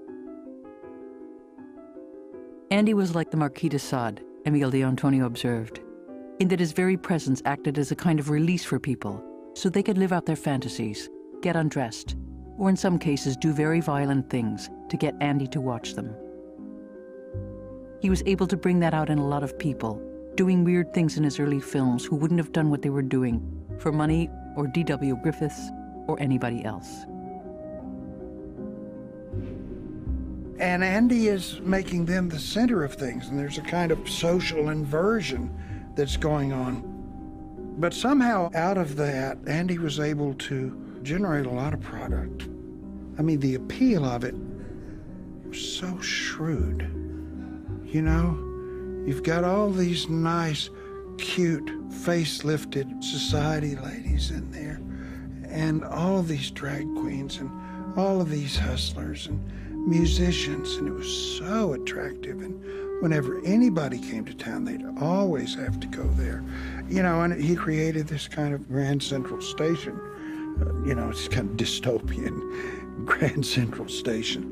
Andy was like the Marquis de Sade, Emile de Antonio observed, in that his very presence acted as a kind of release for people so they could live out their fantasies, get undressed, or in some cases do very violent things to get Andy to watch them. He was able to bring that out in a lot of people, doing weird things in his early films who wouldn't have done what they were doing for money or D.W. Griffiths or anybody else. And Andy is making them the center of things, and there's a kind of social inversion that's going on. But somehow out of that, Andy was able to generate a lot of product. I mean, the appeal of it was so shrewd. You know, you've got all these nice, cute, face-lifted society ladies in there, and all of these drag queens, and all of these hustlers, and musicians, and it was so attractive. And whenever anybody came to town, they'd always have to go there. You know, and he created this kind of Grand Central Station. You know, it's kind of dystopian Grand Central Station.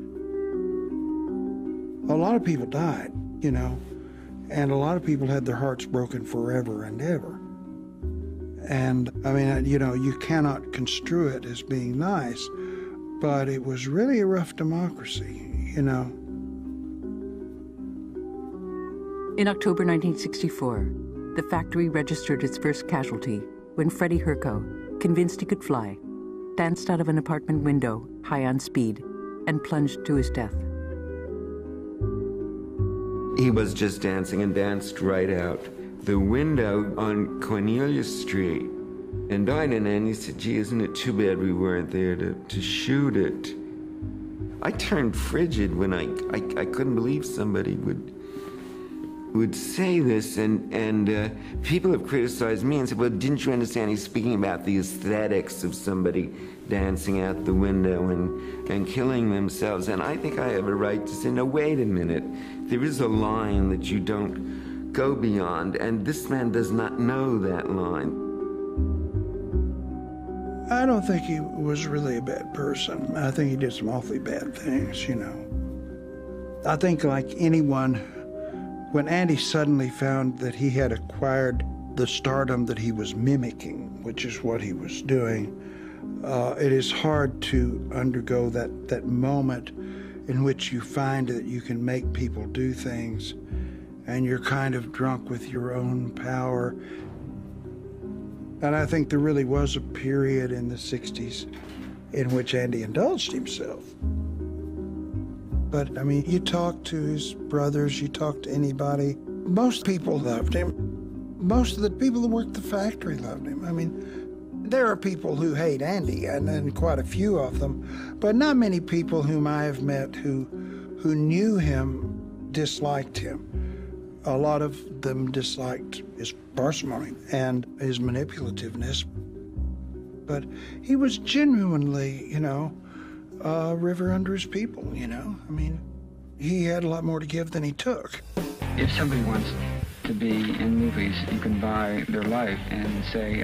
A lot of people died, you know, and a lot of people had their hearts broken forever and ever. And, I mean, you know, you cannot construe it as being nice, but it was really a rough democracy, you know. In October 1964, the factory registered its first casualty when Freddie Herco, convinced he could fly, danced out of an apartment window, high on speed, and plunged to his death. He was just dancing and danced right out the window on Cornelia Street. And died, and Andy said, gee, isn't it too bad we weren't there to shoot it? I turned frigid when I couldn't believe somebody would say this, and people have criticized me and said, well, didn't you understand he's speaking about the aesthetics of somebody dancing out the window and killing themselves? And I think I have a right to say, no, wait a minute. There is a line that you don't go beyond, and this man does not know that line. I don't think he was really a bad person. I think he did some awfully bad things, you know. I think like anyone, when Andy suddenly found that he had acquired the stardom that he was mimicking, which is what he was doing, it is hard to undergo that moment in which you find that you can make people do things and you're kind of drunk with your own power. And I think there really was a period in the 60s in which Andy indulged himself. But, I mean, you talk to his brothers, you talk to anybody, most people loved him. Most of the people that worked the factory loved him. I mean, there are people who hate Andy, and quite a few of them, but not many people whom I have met who knew him disliked him. A lot of them disliked his parsimony and his manipulativeness. But he was genuinely, you know, a river under his people, you know? I mean, he had a lot more to give than he took. If somebody wants to be in movies, you can buy their life and say,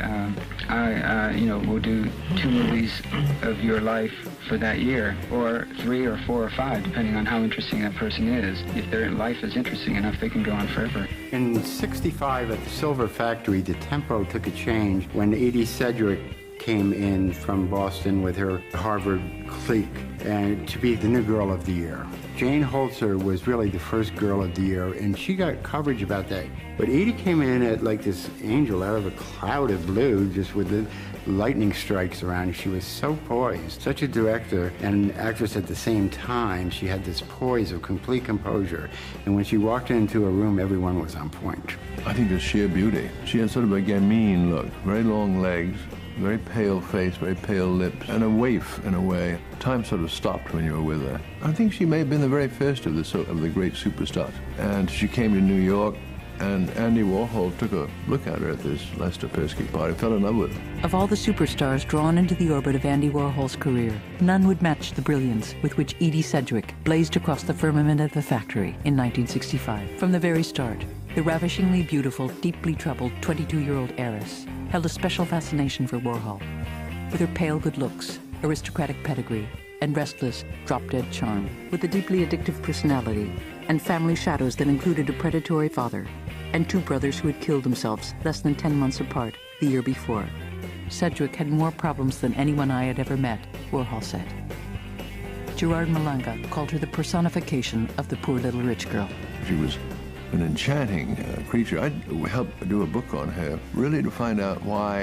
we'll do 2 movies of your life for that year, or 3 or 4 or 5, depending on how interesting that person is. If their life is interesting enough, they can go on forever. In '65 at the Silver Factory, the tempo took a change when Edie Sedgwick came in from Boston with her Harvard clique and to be the new girl of the year. Jane Holzer was really the first girl of the year, and she got coverage about that. But Edie came in at like this angel out of a cloud of blue, just with the lightning strikes around her. She was so poised. Such a director and actress at the same time. She had this poise of complete composure. And when she walked into a room, everyone was on point. I think it's sheer beauty. She had sort of a gamine look, very long legs, very pale face, very pale lips, and a waif in a way. Time sort of stopped when you were with her. I think she may have been the very first of the great superstars. And she came to New York, and Andy Warhol took a look at her at this Lester Persky party, fell in love with her. Of all the superstars drawn into the orbit of Andy Warhol's career, none would match the brilliance with which Edie Sedgwick blazed across the firmament of the factory in 1965. From the very start, the ravishingly beautiful, deeply troubled 22-year-old heiress held a special fascination for Warhol. With her pale good looks, aristocratic pedigree, and restless, drop-dead charm, with a deeply addictive personality, and family shadows that included a predatory father, and 2 brothers who had killed themselves less than 10 months apart the year before. Sedgwick had more problems than anyone I had ever met, Warhol said. Gerard Malanga called her the personification of the poor little rich girl. She was an enchanting creature. I helped do a book on her, really to find out why,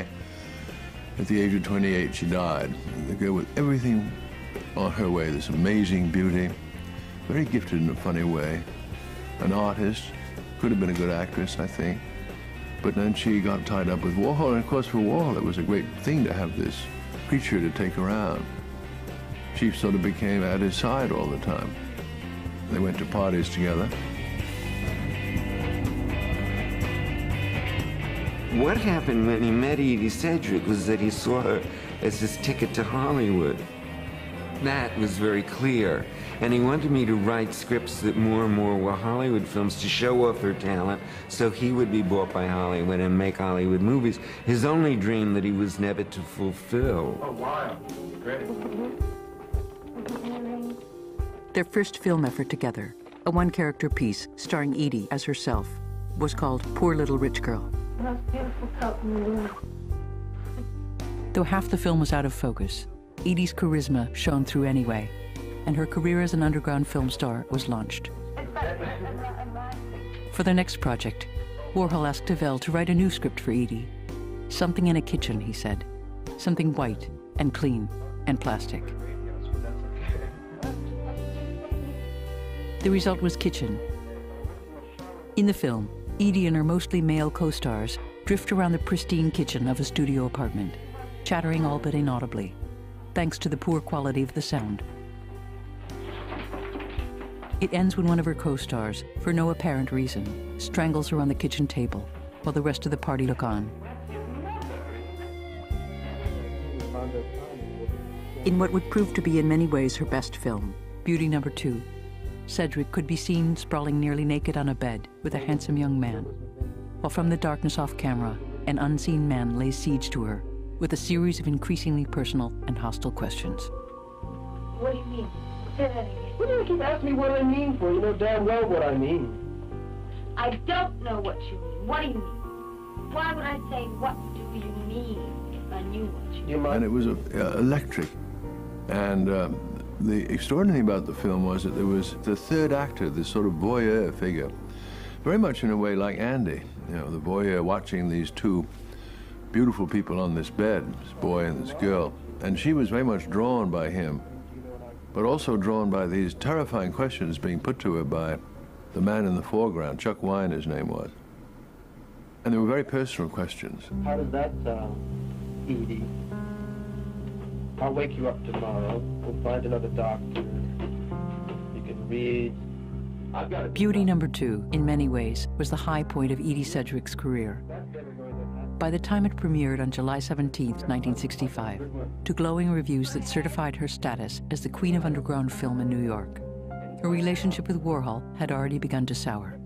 at the age of 28, she died. The girl with everything on her way, this amazing beauty, very gifted in a funny way, an artist, could have been a good actress, I think. But then she got tied up with Warhol, and of course for Warhol it was a great thing to have this creature to take around. She sort of became at his side all the time. They went to parties together. What happened when he met Edie Sedgwick was that he saw her as his ticket to Hollywood. That was very clear. And he wanted me to write scripts that more and more were Hollywood films to show off her talent so he would be bought by Hollywood and make Hollywood movies. His only dream that he was never to fulfill. Oh, wow. Great. Their first film effort together, a 1-character piece starring Edie as herself, was called Poor Little Rich Girl. Most beautiful coat in the world. Though half the film was out of focus, Edie's charisma shone through anyway, and her career as an underground film star was launched. For their next project, Warhol asked Tavel to write a new script for Edie. Something in a kitchen, he said. Something white and clean and plastic. The result was Kitchen. In the film, Edie and her mostly male co-stars drift around the pristine kitchen of a studio apartment, chattering all but inaudibly, thanks to the poor quality of the sound. It ends when one of her co-stars, for no apparent reason, strangles her on the kitchen table, while the rest of the party look on. In what would prove to be in many ways her best film, Beauty Number 2, Cedric could be seen sprawling nearly naked on a bed with a handsome young man, while from the darkness off camera, an unseen man lays siege to her with a series of increasingly personal and hostile questions. What do you mean? Say that again. What do you keep asking me what I mean for? You know damn well what I mean. I don't know what you mean. What do you mean? Why would I say, what do you mean, if I knew what you mean? And it was electric. And the extraordinary thing about the film was that there was the third actor, this sort of voyeur figure, very much in a way like Andy, you know, the voyeur watching these two beautiful people on this bed, this boy and this girl. And she was very much drawn by him, but also drawn by these terrifying questions being put to her by the man in the foreground, Chuck Wine, his name was. And they were very personal questions. How does that sound, Edie? I'll wake you up tomorrow. We'll find another doctor. You can read. I've got Beauty Number 2, in many ways, was the high point of Edie Sedgwick's career. By the time it premiered on July 17, 1965, to glowing reviews that certified her status as the queen of underground film in New York, her relationship with Warhol had already begun to sour.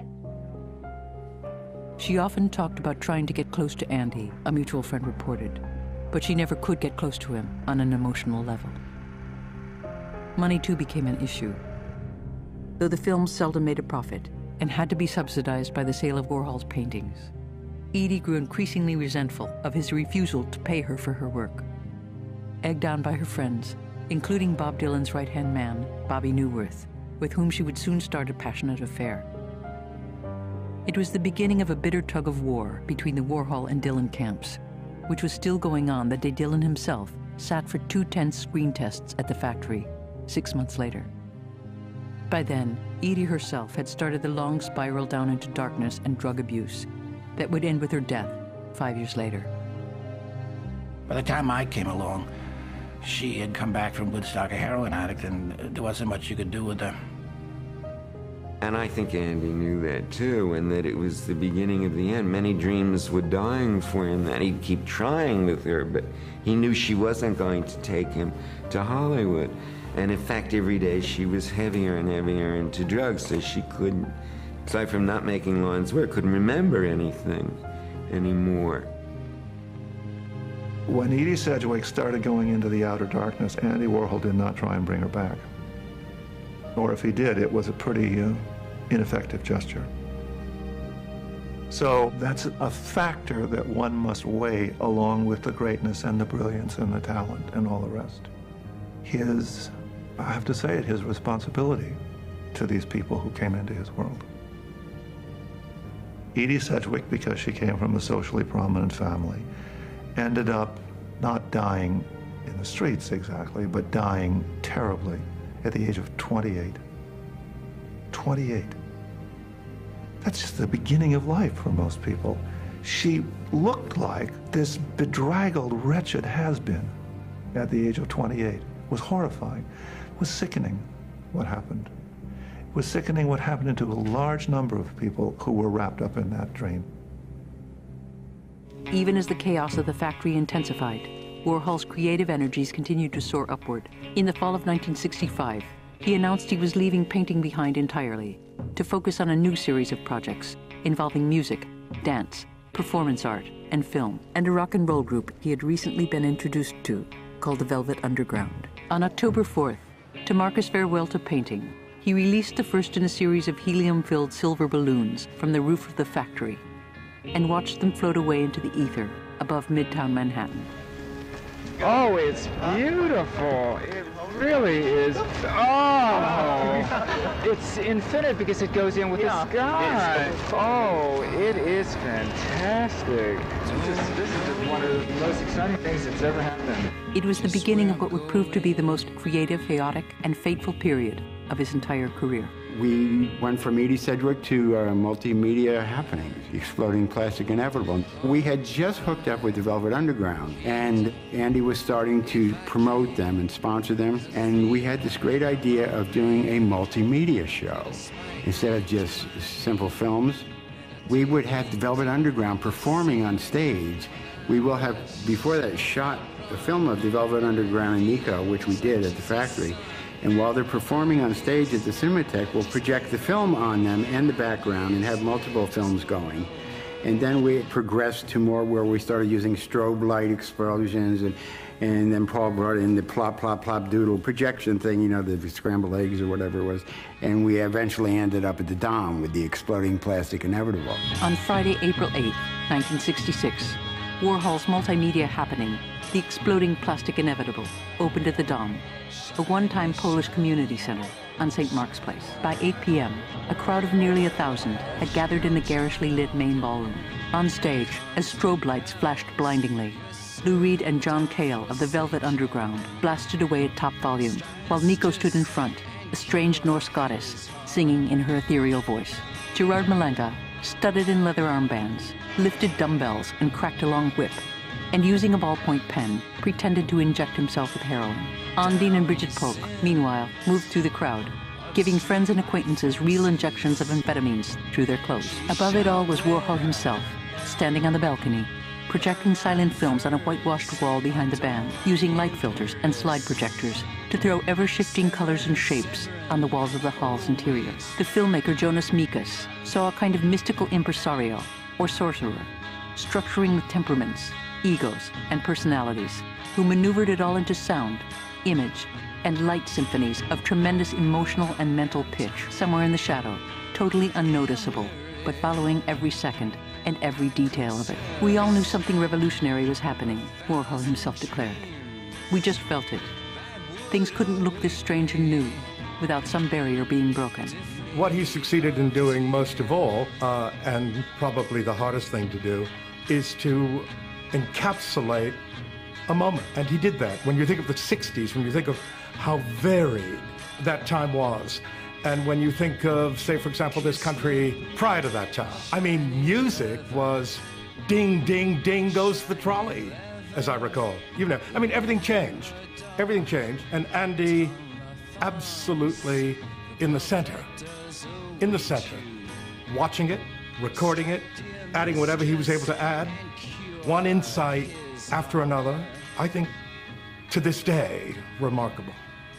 She often talked about trying to get close to Andy, a mutual friend reported, but she never could get close to him on an emotional level. Money, too, became an issue. Though the films seldom made a profit and had to be subsidized by the sale of Warhol's paintings, Edie grew increasingly resentful of his refusal to pay her for her work. Egged on by her friends, including Bob Dylan's right-hand man, Bobby Newworth, with whom she would soon start a passionate affair. It was the beginning of a bitter tug of war between the Warhol and Dylan camps, which was still going on the day Dylan himself sat for 2 tense screen tests at the factory 6 months later. By then, Edie herself had started the long spiral down into darkness and drug abuse that would end with her death 5 years later. By the time I came along, she had come back from Woodstock, a heroin addict, and there wasn't much you could do with her. And I think Andy knew that too, and that it was the beginning of the end. Many dreams were dying for him, that he'd keep trying with her, but he knew she wasn't going to take him to Hollywood. And in fact, every day she was heavier and heavier into drugs, so she couldn't, aside from not making Lawrence work, couldn't remember anything anymore. When Edie Sedgwick started going into the outer darkness, Andy Warhol did not try and bring her back. Or if he did, it was a pretty ineffective gesture. So that's a factor that one must weigh along with the greatness and the brilliance and the talent and all the rest. His, I have to say it, his responsibility to these people who came into his world. Edie Sedgwick, because she came from a socially prominent family, ended up not dying in the streets exactly, but dying terribly at the age of 28. 28. That's just the beginning of life for most people. She looked like this bedraggled, wretched has-been at the age of 28. It was horrifying. It was sickening what happened. It was sickening what happened to a large number of people who were wrapped up in that dream. Even as the chaos of the factory intensified, Warhol's creative energies continued to soar upward. In the fall of 1965, he announced he was leaving painting behind entirely to focus on a new series of projects involving music, dance, performance art, and film, and a rock and roll group he had recently been introduced to called the Velvet Underground. On October 4th, to mark his farewell to painting, he released the first in a series of helium-filled silver balloons from the roof of the factory and watched them float away into the ether above Midtown Manhattan. Oh, it's beautiful. It really is. Oh, it's infinite because it goes in with the sky. Oh, it is fantastic. This is one of the most exciting things that's ever happened. It was the beginning of what would prove to be the most creative, chaotic, and fateful period of his entire career. We went from Edie Sedgwick to multimedia happenings, Exploding Plastic Inevitable. We had just hooked up with the Velvet Underground, and Andy was starting to promote them and sponsor them, and we had this great idea of doing a multimedia show. Instead of just simple films, we would have the Velvet Underground performing on stage. We will have, before that, shot a film of the Velvet Underground and Nico, which we did at the factory. And while they're performing on stage at the Cinematheque, we'll project the film on them and the background and have multiple films going. And then we progressed to more where we started using strobe light explosions, and then Paul brought in the plop, plop, plop doodle projection thing, you know, the scrambled eggs or whatever it was. And we eventually ended up at the Dom with the Exploding Plastic Inevitable. On Friday, April 8th, 1966, Warhol's multimedia happening, The Exploding Plastic Inevitable, opened at the Dom, a one-time Polish community center on St. Mark's Place. By 8 p.m., a crowd of nearly 1,000 had gathered in the garishly lit main ballroom. On stage, as strobe lights flashed blindingly, Lou Reed and John Cale of the Velvet Underground blasted away at top volume, while Nico stood in front, a strange Norse goddess, singing in her ethereal voice. Gerard Malenga, studded in leather armbands, lifted dumbbells and cracked a long whip, and using a ballpoint pen, pretended to inject himself with heroin. Ondine and Bridget Polk, meanwhile, moved through the crowd, giving friends and acquaintances real injections of amphetamines through their clothes. Above it all was Warhol himself, standing on the balcony, projecting silent films on a whitewashed wall behind the band, using light filters and slide projectors to throw ever-shifting colors and shapes on the walls of the hall's interior. The filmmaker Jonas Mekas saw a kind of mystical impresario, or sorcerer, structuring with temperaments, egos, and personalities, who maneuvered it all into sound, image, and light symphonies of tremendous emotional and mental pitch, somewhere in the shadow, totally unnoticeable, but following every second and every detail of it. We all knew something revolutionary was happening, Warhol himself declared. We just felt it. Things couldn't look this strange and new without some barrier being broken. What he succeeded in doing most of all, and probably the hardest thing to do, is to encapsulate a moment. And he did that. When you think of the 60s, when you think of how varied that time was, and when you think of, say, for example, this country prior to that time, I mean, music was ding, ding, ding goes the trolley, as I recall. You know, I mean, everything changed. Everything changed. And Andy, absolutely in the center. In the center. Watching it, recording it, adding whatever he was able to add. One insight after another, I think, to this day, remarkable.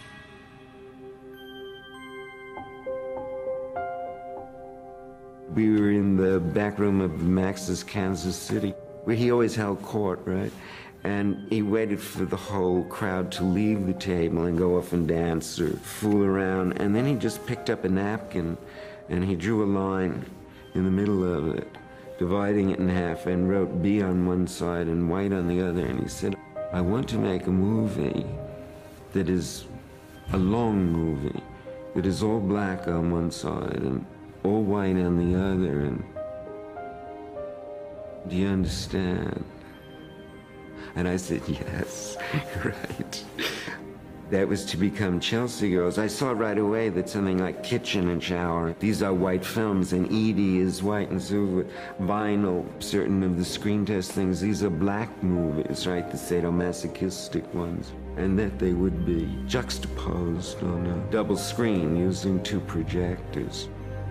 We were in the back room of Max's Kansas City, where he always held court, right? And he waited for the whole crowd to leave the table and go off and dance or fool around. And then he just picked up a napkin and he drew a line in the middle of it, dividing it in half, and wrote B on one side and white on the other. And he said, I want to make a movie that is a long movie, that is all black on one side and all white on the other. And do you understand? And I said, yes, right. That was to become Chelsea Girls. I saw right away that something like Kitchen and Shower, these are white films, and Edie is white and silver. Vinyl, certain of the screen test things, these are black movies, right? The sadomasochistic ones. And that they would be juxtaposed on a double screen using 2 projectors.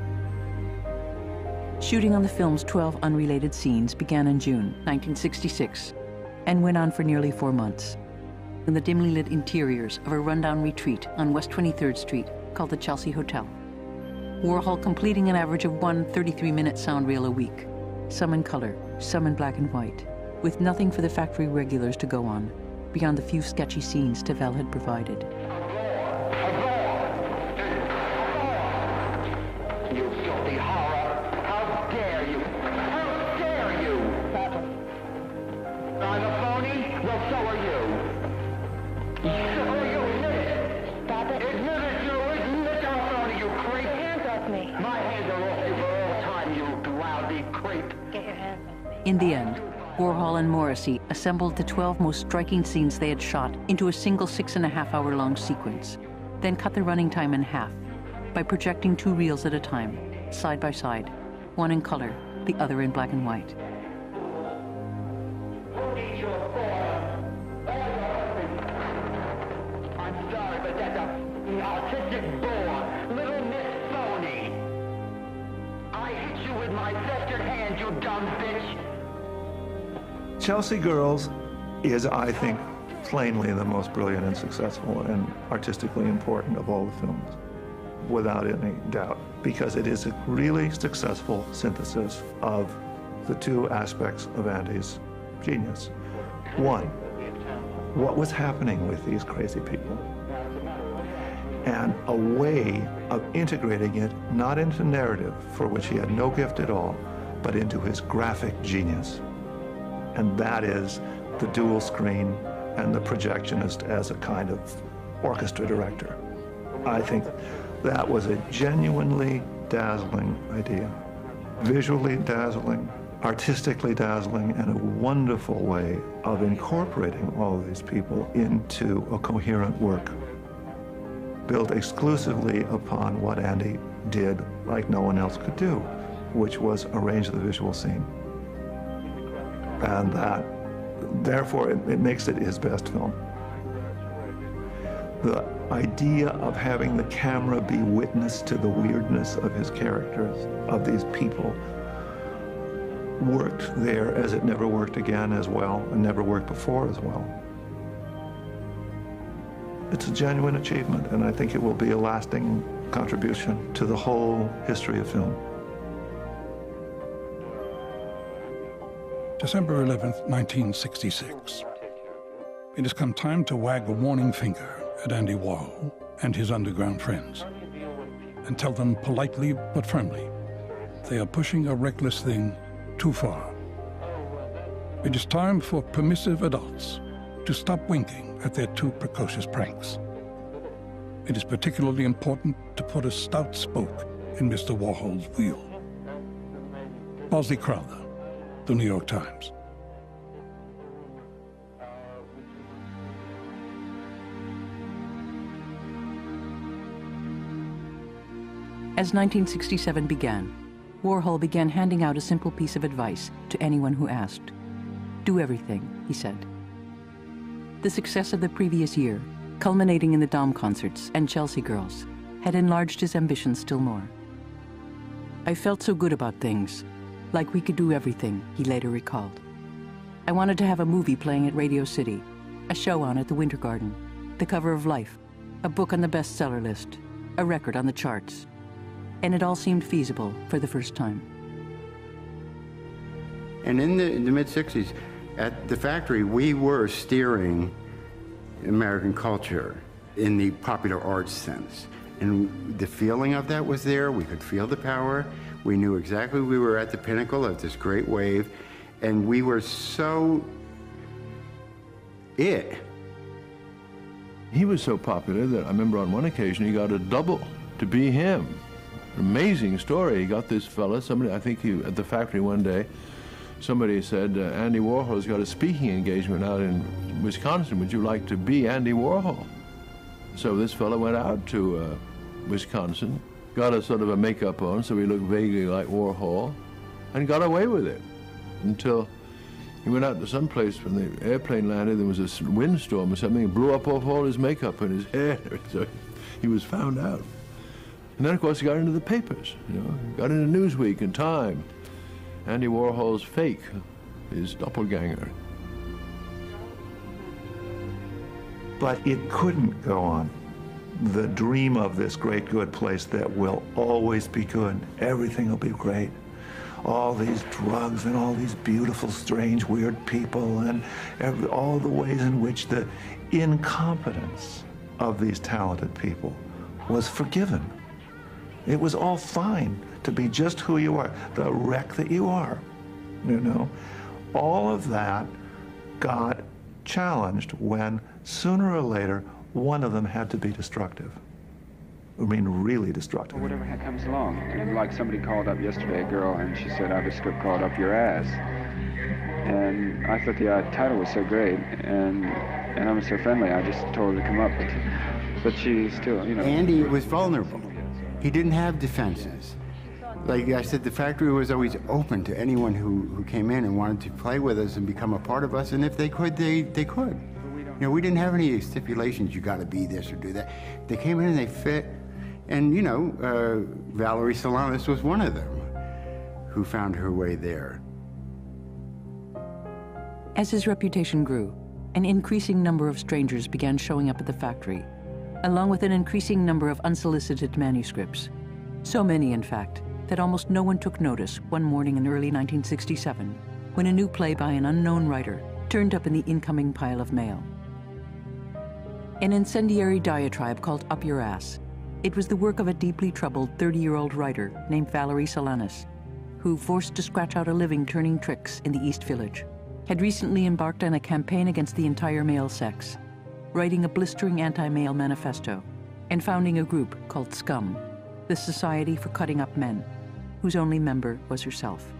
Shooting on the film's 12 unrelated scenes began in June 1966 and went on for nearly 4 months in the dimly lit interiors of a rundown retreat on West 23rd Street called the Chelsea Hotel. Warhol completing an average of 1 33-minute sound reel a week, some in color, some in black and white, with nothing for the factory regulars to go on beyond the few sketchy scenes Tavel had provided. You filthy horror! How dare you! How dare you! I'm a phony? Well, so are you. So are you, admit it! Stop it! Admit it, you! Admit you're a phony, you creep! Get your hands off me! My hands are off you for all time, you lousy creep! Get your hands off me. In the end, Warhol and Morrissey assembled the 12 most striking scenes they had shot into a single 6.5-hour-long sequence, then cut the running time in half, by projecting 2 reels at a time, side by side, one in color, the other in black and white. I'm sorry, but that's a autistic bore. Little Miss Phony. I hit you with my festered hand, you dumb bitch. Chelsea Girls is, I think, plainly the most brilliant and successful and artistically important of all the films, without any doubt, because it is a really successful synthesis of the 2 aspects of Andy's genius. 1, what was happening with these crazy people, and a way of integrating it not into narrative, for which he had no gift at all, but into his graphic genius. And that is the dual screen and the projectionist as a kind of orchestra director. I think that was a genuinely dazzling idea. Visually dazzling, artistically dazzling, and a wonderful way of incorporating all of these people into a coherent work, built exclusively upon what Andy did like no one else could do, which was arrange the visual scene. And that, therefore, it makes it his best film. The idea of having the camera be witness to the weirdness of his characters, of these people, worked there as it never worked again as well, and never worked before as well. It's a genuine achievement, and I think it will be a lasting contribution to the whole history of film. December 11th, 1966. It has come time to wag a warning finger at Andy Warhol and his underground friends, and tell them politely but firmly they are pushing a reckless thing too far. It is time for permissive adults to stop winking at their too precocious pranks. It is particularly important to put a stout spoke in Mr. Warhol's wheel. Bosley Crowther, The New York Times. As 1967 began, Warhol began handing out a simple piece of advice to anyone who asked. Do everything, he said. The success of the previous year, culminating in the Dom concerts and Chelsea Girls, had enlarged his ambition still more. I felt so good about things, like we could do everything, he later recalled. I wanted to have a movie playing at Radio City, a show on at the Winter Garden, the cover of Life, a book on the bestseller list, a record on the charts. And it all seemed feasible for the first time. And in the mid-60s, at the factory, we were steering American culture in the popular arts sense. And the feeling of that was there. We could feel the power. We knew exactly we were at the pinnacle of this great wave. And we were so it. He was so popular that I remember on one occasion he got a double to be him. Amazing story. He got this fella, somebody, I think he, at the factory one day, somebody said, Andy Warhol's got a speaking engagement out in Wisconsin. Would you like to be Andy Warhol? So this fella went out to Wisconsin, got a sort of a makeup on so he looked vaguely like Warhol, and got away with it until he went out to some place when the airplane landed. There was a windstorm or something. It blew up off all his makeup and his hair. So he was found out. And then, of course, he got into the papers, you know, got into Newsweek and Time. Andy Warhol's fake, his doppelganger. But it couldn't go on. The dream of this great good place that will always be good, everything will be great. All these drugs and all these beautiful, strange, weird people and all the ways in which the incompetence of these talented people was forgiven. It was all fine to be just who you are, the wreck that you are, you know. All of that got challenged when, sooner or later, one of them had to be destructive. I mean, really destructive. Whatever comes along. And like somebody called up yesterday, a girl, and she said, I have a script called Up Your Ass. And I thought the title was so great, and I was so friendly, I just told her to come up. But she still, you know. Andy was vulnerable. He didn't have defenses. Like I said, the factory was always open to anyone who came in and wanted to play with us and become a part of us, and if they could, they could. You know, we didn't have any stipulations, you gotta be this or do that. They came in and they fit, and you know, Valerie Solanas was one of them who found her way there. As his reputation grew, an increasing number of strangers began showing up at the factory, along with an increasing number of unsolicited manuscripts. So many, in fact, that almost no one took notice one morning in early 1967, when a new play by an unknown writer turned up in the incoming pile of mail. An incendiary diatribe called Up Your Ass. It was the work of a deeply troubled 30-year-old writer named Valerie Solanas, who, forced to scratch out a living turning tricks in the East Village, had recently embarked on a campaign against the entire male sex, writing a blistering anti-male manifesto, and founding a group called Scum, the Society for Cutting Up Men, whose only member was herself.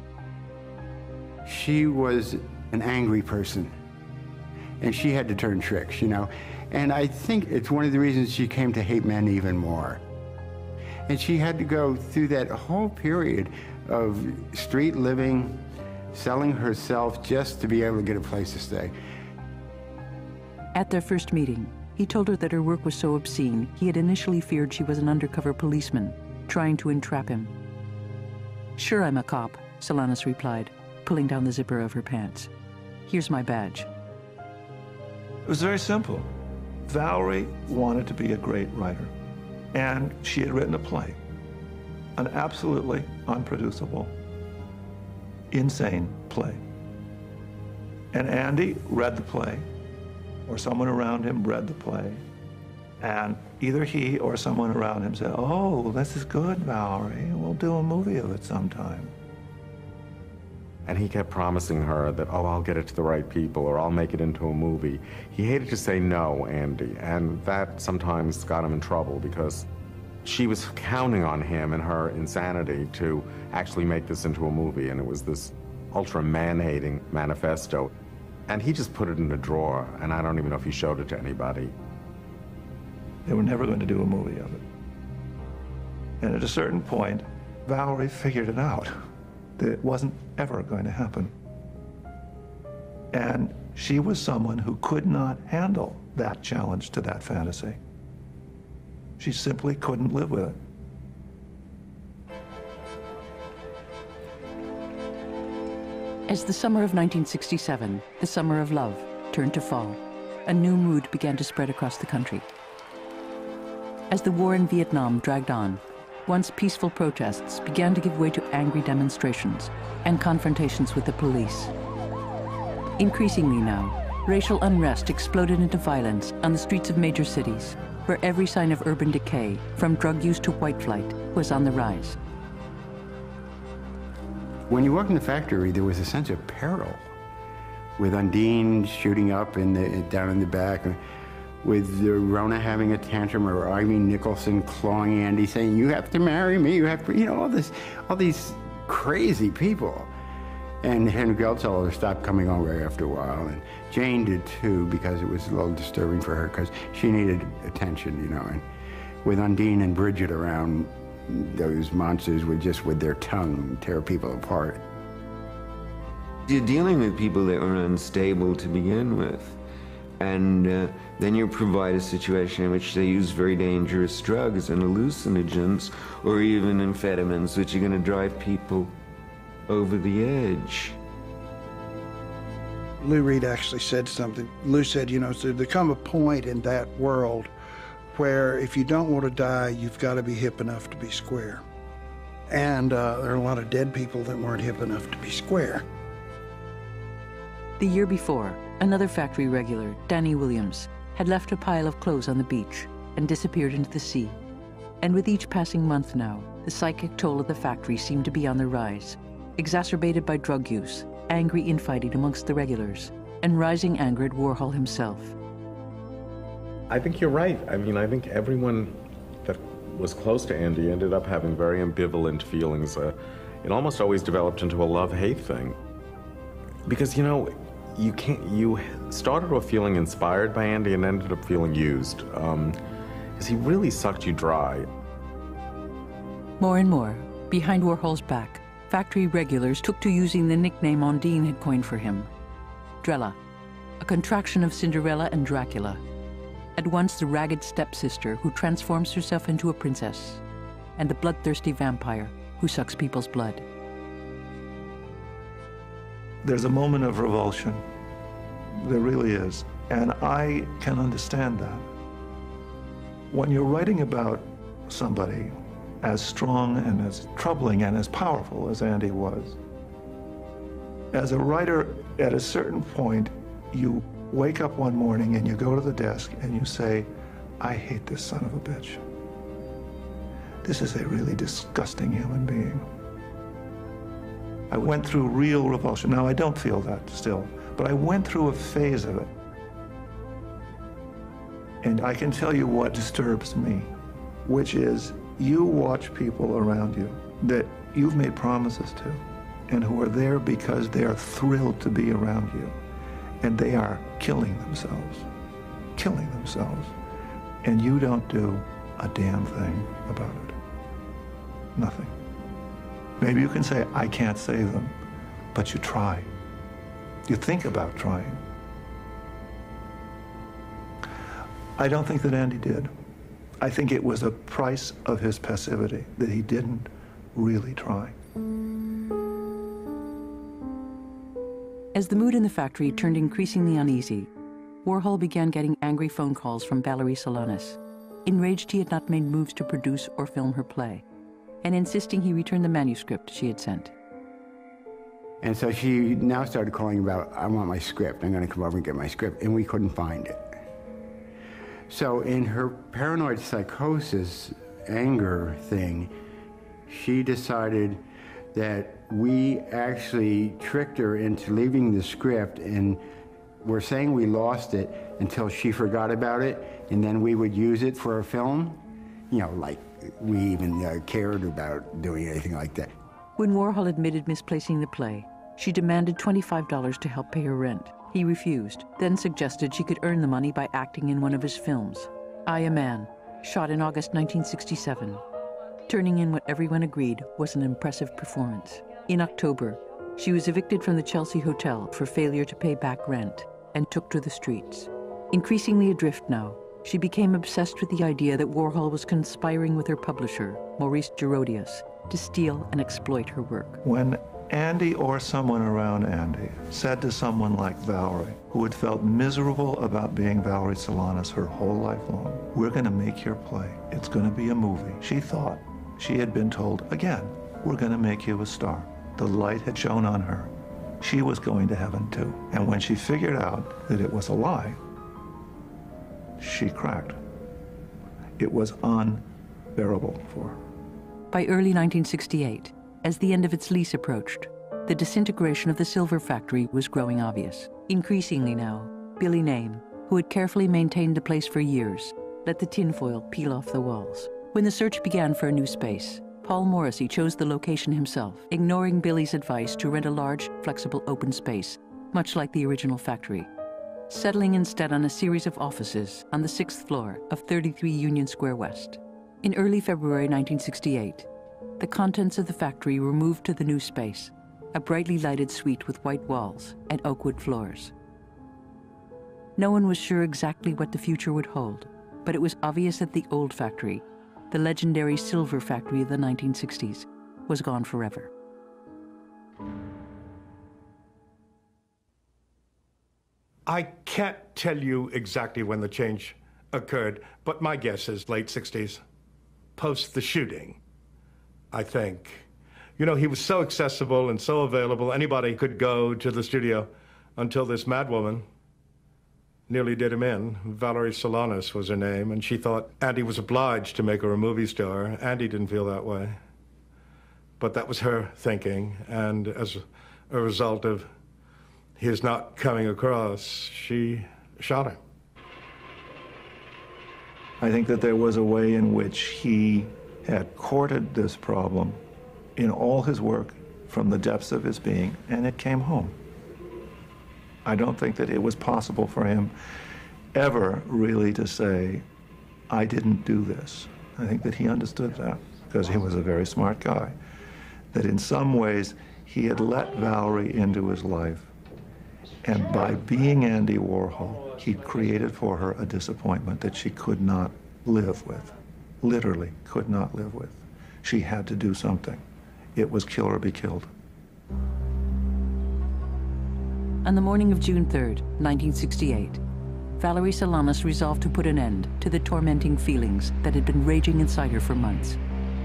She was an angry person, and she had to turn tricks, you know. And I think it's one of the reasons she came to hate men even more. And she had to go through that whole period of street living, selling herself just to be able to get a place to stay. At their first meeting, he told her that her work was so obscene, he had initially feared she was an undercover policeman, trying to entrap him. "Sure, I'm a cop," Solanas replied, pulling down the zipper of her pants. "Here's my badge." It was very simple. Valerie wanted to be a great writer, and she had written a play, an absolutely unproducible, insane play. And Andy read the play, or someone around him read the play, and either he or someone around him said, "Oh, this is good, Valerie. We'll do a movie of it sometime." And he kept promising her that, oh, I'll get it to the right people, or I'll make it into a movie. He hated to say no, Andy, and that sometimes got him in trouble because she was counting on him and her insanity to actually make this into a movie, and it was this ultra man-hating manifesto. And he just put it in a drawer, and I don't even know if he showed it to anybody. They were never going to do a movie of it. And at a certain point, Valerie figured it out, that it wasn't ever going to happen. And she was someone who could not handle that challenge to that fantasy. She simply couldn't live with it. As the summer of 1967, the summer of love, turned to fall, a new mood began to spread across the country. As the war in Vietnam dragged on, once peaceful protests began to give way to angry demonstrations and confrontations with the police. Increasingly now, racial unrest exploded into violence on the streets of major cities, where every sign of urban decay, from drug use to white flight, was on the rise. When you walked in the factory, there was a sense of peril, with Undine shooting up down in the back, with Rona having a tantrum, or Irene Nicholson clawing Andy, saying, "You have to marry me, you have to," you know, all these crazy people. And Henry Geldteller stopped coming over after a while, and Jane did too, because it was a little disturbing for her, because she needed attention, you know. And with Undine and Bridget around, those monsters would just, with their tongue, tear people apart. You're dealing with people that were unstable to begin with. And then you provide a situation in which they use very dangerous drugs and hallucinogens, or even amphetamines, which are going to drive people over the edge. Lou Reed actually said something. Lou said, you know, so there come a point in that world where if you don't want to die, you've got to be hip enough to be square. And there are a lot of dead people that weren't hip enough to be square. The year before, another factory regular, Danny Williams, had left a pile of clothes on the beach and disappeared into the sea. And with each passing month now, the psychic toll of the factory seemed to be on the rise, exacerbated by drug use, angry infighting amongst the regulars, and rising anger at Warhol himself. I think you're right. I mean, I think everyone that was close to Andy ended up having very ambivalent feelings. It almost always developed into a love-hate thing. Because, you know, you started off feeling inspired by Andy and ended up feeling used. Because he really sucked you dry. More and more, behind Warhol's back, factory regulars took to using the nickname Ondine had coined for him. Drella, a contraction of Cinderella and Dracula. At once the ragged stepsister who transforms herself into a princess, and the bloodthirsty vampire who sucks people's blood. There's a moment of revulsion. There really is. And I can understand that. When you're writing about somebody as strong and as troubling and as powerful as Andy was, as a writer, at a certain point, you wake up one morning and you go to the desk and you say, I hate this son of a bitch. This is a really disgusting human being. I went through real revulsion. Now, I don't feel that still, but I went through a phase of it. And I can tell you what disturbs me, which is you watch people around you that you've made promises to and who are there because they are thrilled to be around you. And they are killing themselves. And you don't do a damn thing about it. Nothing. Maybe you can say, I can't save them, but you try. You think about trying. I don't think that Andy did. I think it was a price of his passivity that he didn't really try. As the mood in the factory turned increasingly uneasy, Warhol began getting angry phone calls from Valerie Solanas, enraged he had not made moves to produce or film her play, and insisting he return the manuscript she had sent. And so she now started calling about, I want my script, I'm gonna come over and get my script, and we couldn't find it. So in her paranoid psychosis, anger thing, she decided that we actually tricked her into leaving the script, and we're saying we lost it until she forgot about it, and then we would use it for a film. You know, like we even cared about doing anything like that. When Warhol admitted misplacing the play, she demanded $25 to help pay her rent. He refused, then suggested she could earn the money by acting in one of his films, I, a Man, shot in August 1967, turning in what everyone agreed was an impressive performance. In October, she was evicted from the Chelsea Hotel for failure to pay back rent and took to the streets. Increasingly adrift now, she became obsessed with the idea that Warhol was conspiring with her publisher, Maurice Gerodius, to steal and exploit her work. When Andy or someone around Andy said to someone like Valerie, who had felt miserable about being Valerie Solanas her whole life long, we're going to make your play. It's going to be a movie. She thought she had been told, again, we're going to make you a star. The light had shone on her. She was going to heaven too. And when she figured out that it was a lie, she cracked. It was unbearable for her. By early 1968, as the end of its lease approached, the disintegration of the silver factory was growing obvious. Increasingly now, Billy Name, who had carefully maintained the place for years, let the tinfoil peel off the walls. When the search began for a new space, Paul Morrissey chose the location himself, ignoring Billy's advice to rent a large, flexible open space, much like the original factory, settling instead on a series of offices on the 6th floor of 33 Union Square West. In early February 1968, the contents of the factory were moved to the new space, a brightly lighted suite with white walls and oak wood floors. No one was sure exactly what the future would hold, but it was obvious that the old factory, the legendary silver factory of the 1960s, was gone forever. I can't tell you exactly when the change occurred, but my guess is late 60s, post the shooting, I think. You know, he was so accessible and so available, anybody could go to the studio until this madwoman nearly did him in. Valerie Solanas was her name, and she thought Andy was obliged to make her a movie star. Andy didn't feel that way. But that was her thinking, and as a result of his not coming across, she shot him. I think that there was a way in which he had courted this problem in all his work from the depths of his being, and it came home. I don't think that it was possible for him ever really to say, I didn't do this. I think that he understood that. because he was a very smart guy, that in some ways he had let Valerie into his life. And by being Andy Warhol, he'd created for her a disappointment that she could not live with, literally could not live with. She had to do something. It was kill or be killed. On the morning of June 3rd, 1968, Valerie Solanas resolved to put an end to the tormenting feelings that had been raging inside her for months.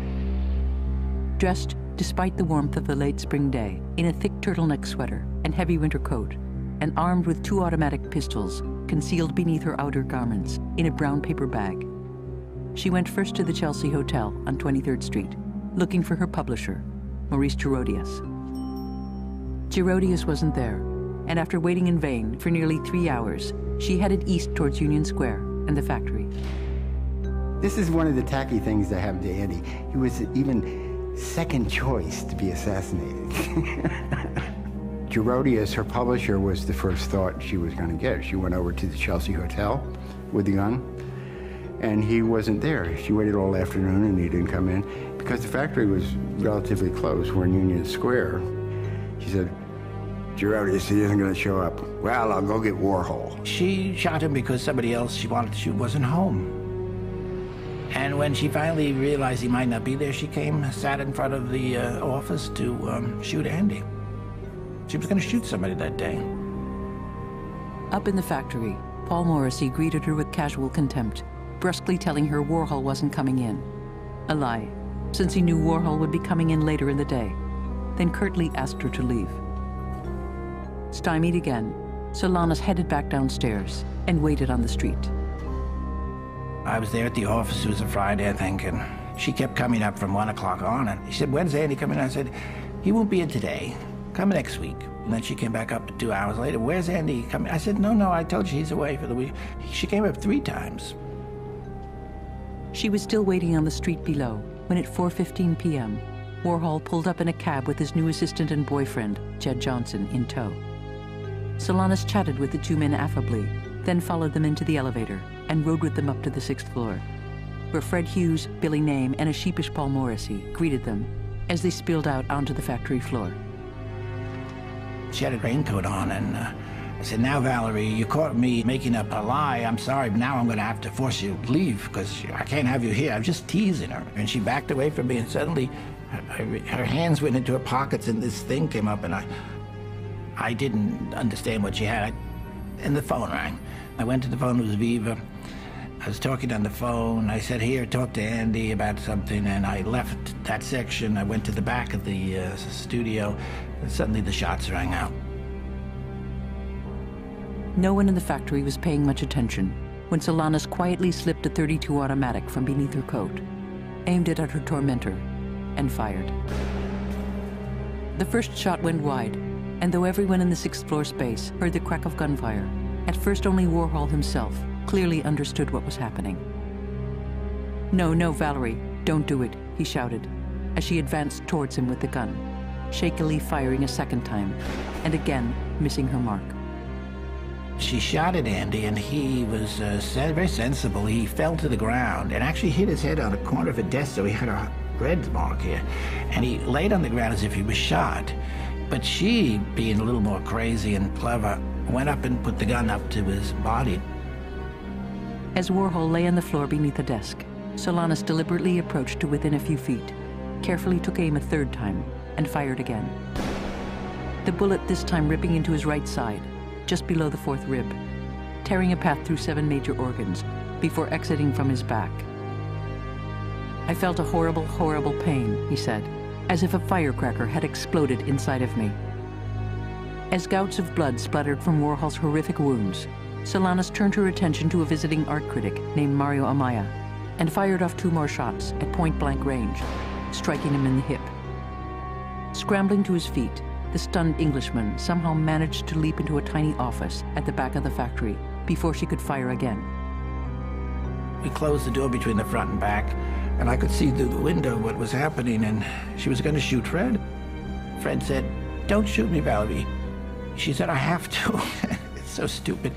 Dressed, despite the warmth of the late spring day, in a thick turtleneck sweater and heavy winter coat, and armed with 2 automatic pistols concealed beneath her outer garments in a brown paper bag, she went first to the Chelsea Hotel on 23rd Street, looking for her publisher, Maurice Gerodius. Gerodius wasn't there, and after waiting in vain for nearly 3 hours, she headed east towards Union Square and the factory. This is one of the tacky things that happened to Andy. He was even second choice to be assassinated. Gerodius, her publisher, was the first thought she was going to get. She went over to the Chelsea Hotel with the gun, and he wasn't there. She waited all afternoon, and he didn't come in. Because the factory was relatively close, we're in Union Square. She said, Gerodius, he isn't going to show up. Well, I'll go get Warhol. She shot him because somebody else she wanted to shoot wasn't home. And when she finally realized he might not be there, she came, sat in front of the office to shoot Andy. She was going to shoot somebody that day. Up in the factory, Paul Morrissey greeted her with casual contempt, brusquely telling her Warhol wasn't coming in. A lie, since he knew Warhol would be coming in later in the day, then curtly asked her to leave. Stymied again, Solanas headed back downstairs and waited on the street. I was there at the office. It was a Friday, I think, and she kept coming up from 1 o'clock on, and she said, when's Andy coming in? I said, he won't be in today. Come next week. And then she came back up 2 hours later. Where's Andy coming? I said, no, I told you he's away for the week. She came up 3 times. She was still waiting on the street below when at 4:15 p.m., Warhol pulled up in a cab with his new assistant and boyfriend, Jed Johnson, in tow. Solanas chatted with the 2 men affably, then followed them into the elevator and rode with them up to the 6th floor, where Fred Hughes, Billy Name, and a sheepish Paul Morrissey greeted them as they spilled out onto the factory floor. She had a raincoat on, and I said, now, Valerie, you caught me making up a lie. I'm sorry, but now I'm going to have to force you to leave because I can't have you here. I'm just teasing her. And she backed away from me, and suddenly her hands went into her pockets, and this thing came up, and I didn't understand what she had. And the phone rang. I went to the phone, it was Viva. I was talking on the phone. I said, here, talk to Andy about something, and I left that section. I went to the back of the studio, and suddenly the shots rang out. No one in the factory was paying much attention when Solanas quietly slipped a .32 automatic from beneath her coat, aimed it at her tormentor, and fired. The first shot went wide, and though everyone in the 6th floor space heard the crack of gunfire, at first only Warhol himself clearly understood what was happening. No, Valerie, don't do it, he shouted, as she advanced towards him with the gun, shakily firing a second time, and again missing her mark. She shot at Andy, and he was very sensible. He fell to the ground and actually hit his head on a corner of a desk, so he had a red mark here. And he laid on the ground as if he was shot. But she, being a little more crazy and clever, went up and put the gun up to his body. As Warhol lay on the floor beneath the desk, Solanas deliberately approached to within a few feet, carefully took aim a 3rd time, and fired again. The bullet this time ripping into his right side, just below the 4th rib, tearing a path through 7 major organs before exiting from his back. I felt a horrible, horrible pain, he said, as if a firecracker had exploded inside of me. As gouts of blood splattered from Warhol's horrific wounds, Solanas turned her attention to a visiting art critic named Mario Amaya and fired off 2 more shots at point-blank range, striking him in the hip. Scrambling to his feet, the stunned Englishman somehow managed to leap into a tiny office at the back of the factory before she could fire again. We closed the door between the front and back, and I could see through the window what was happening, and she was going to shoot Fred. Fred said, don't shoot me, Valerie. She said, I have to. It's so stupid.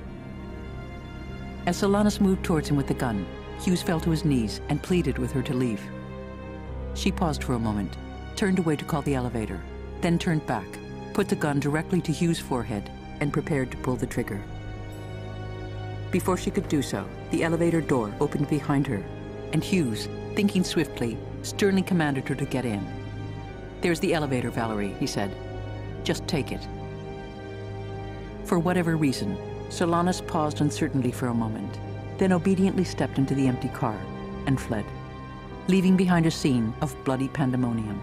As Solanas moved towards him with the gun, Hughes fell to his knees and pleaded with her to leave. She paused for a moment, turned away to call the elevator, then turned back, put the gun directly to Hugh's forehead, and prepared to pull the trigger. Before she could do so, the elevator door opened behind her, and Hughes, thinking swiftly, sternly commanded her to get in. "There's the elevator, Valerie," he said. "Just take it." For whatever reason, Solanas paused uncertainly for a moment, then obediently stepped into the empty car and fled, leaving behind a scene of bloody pandemonium.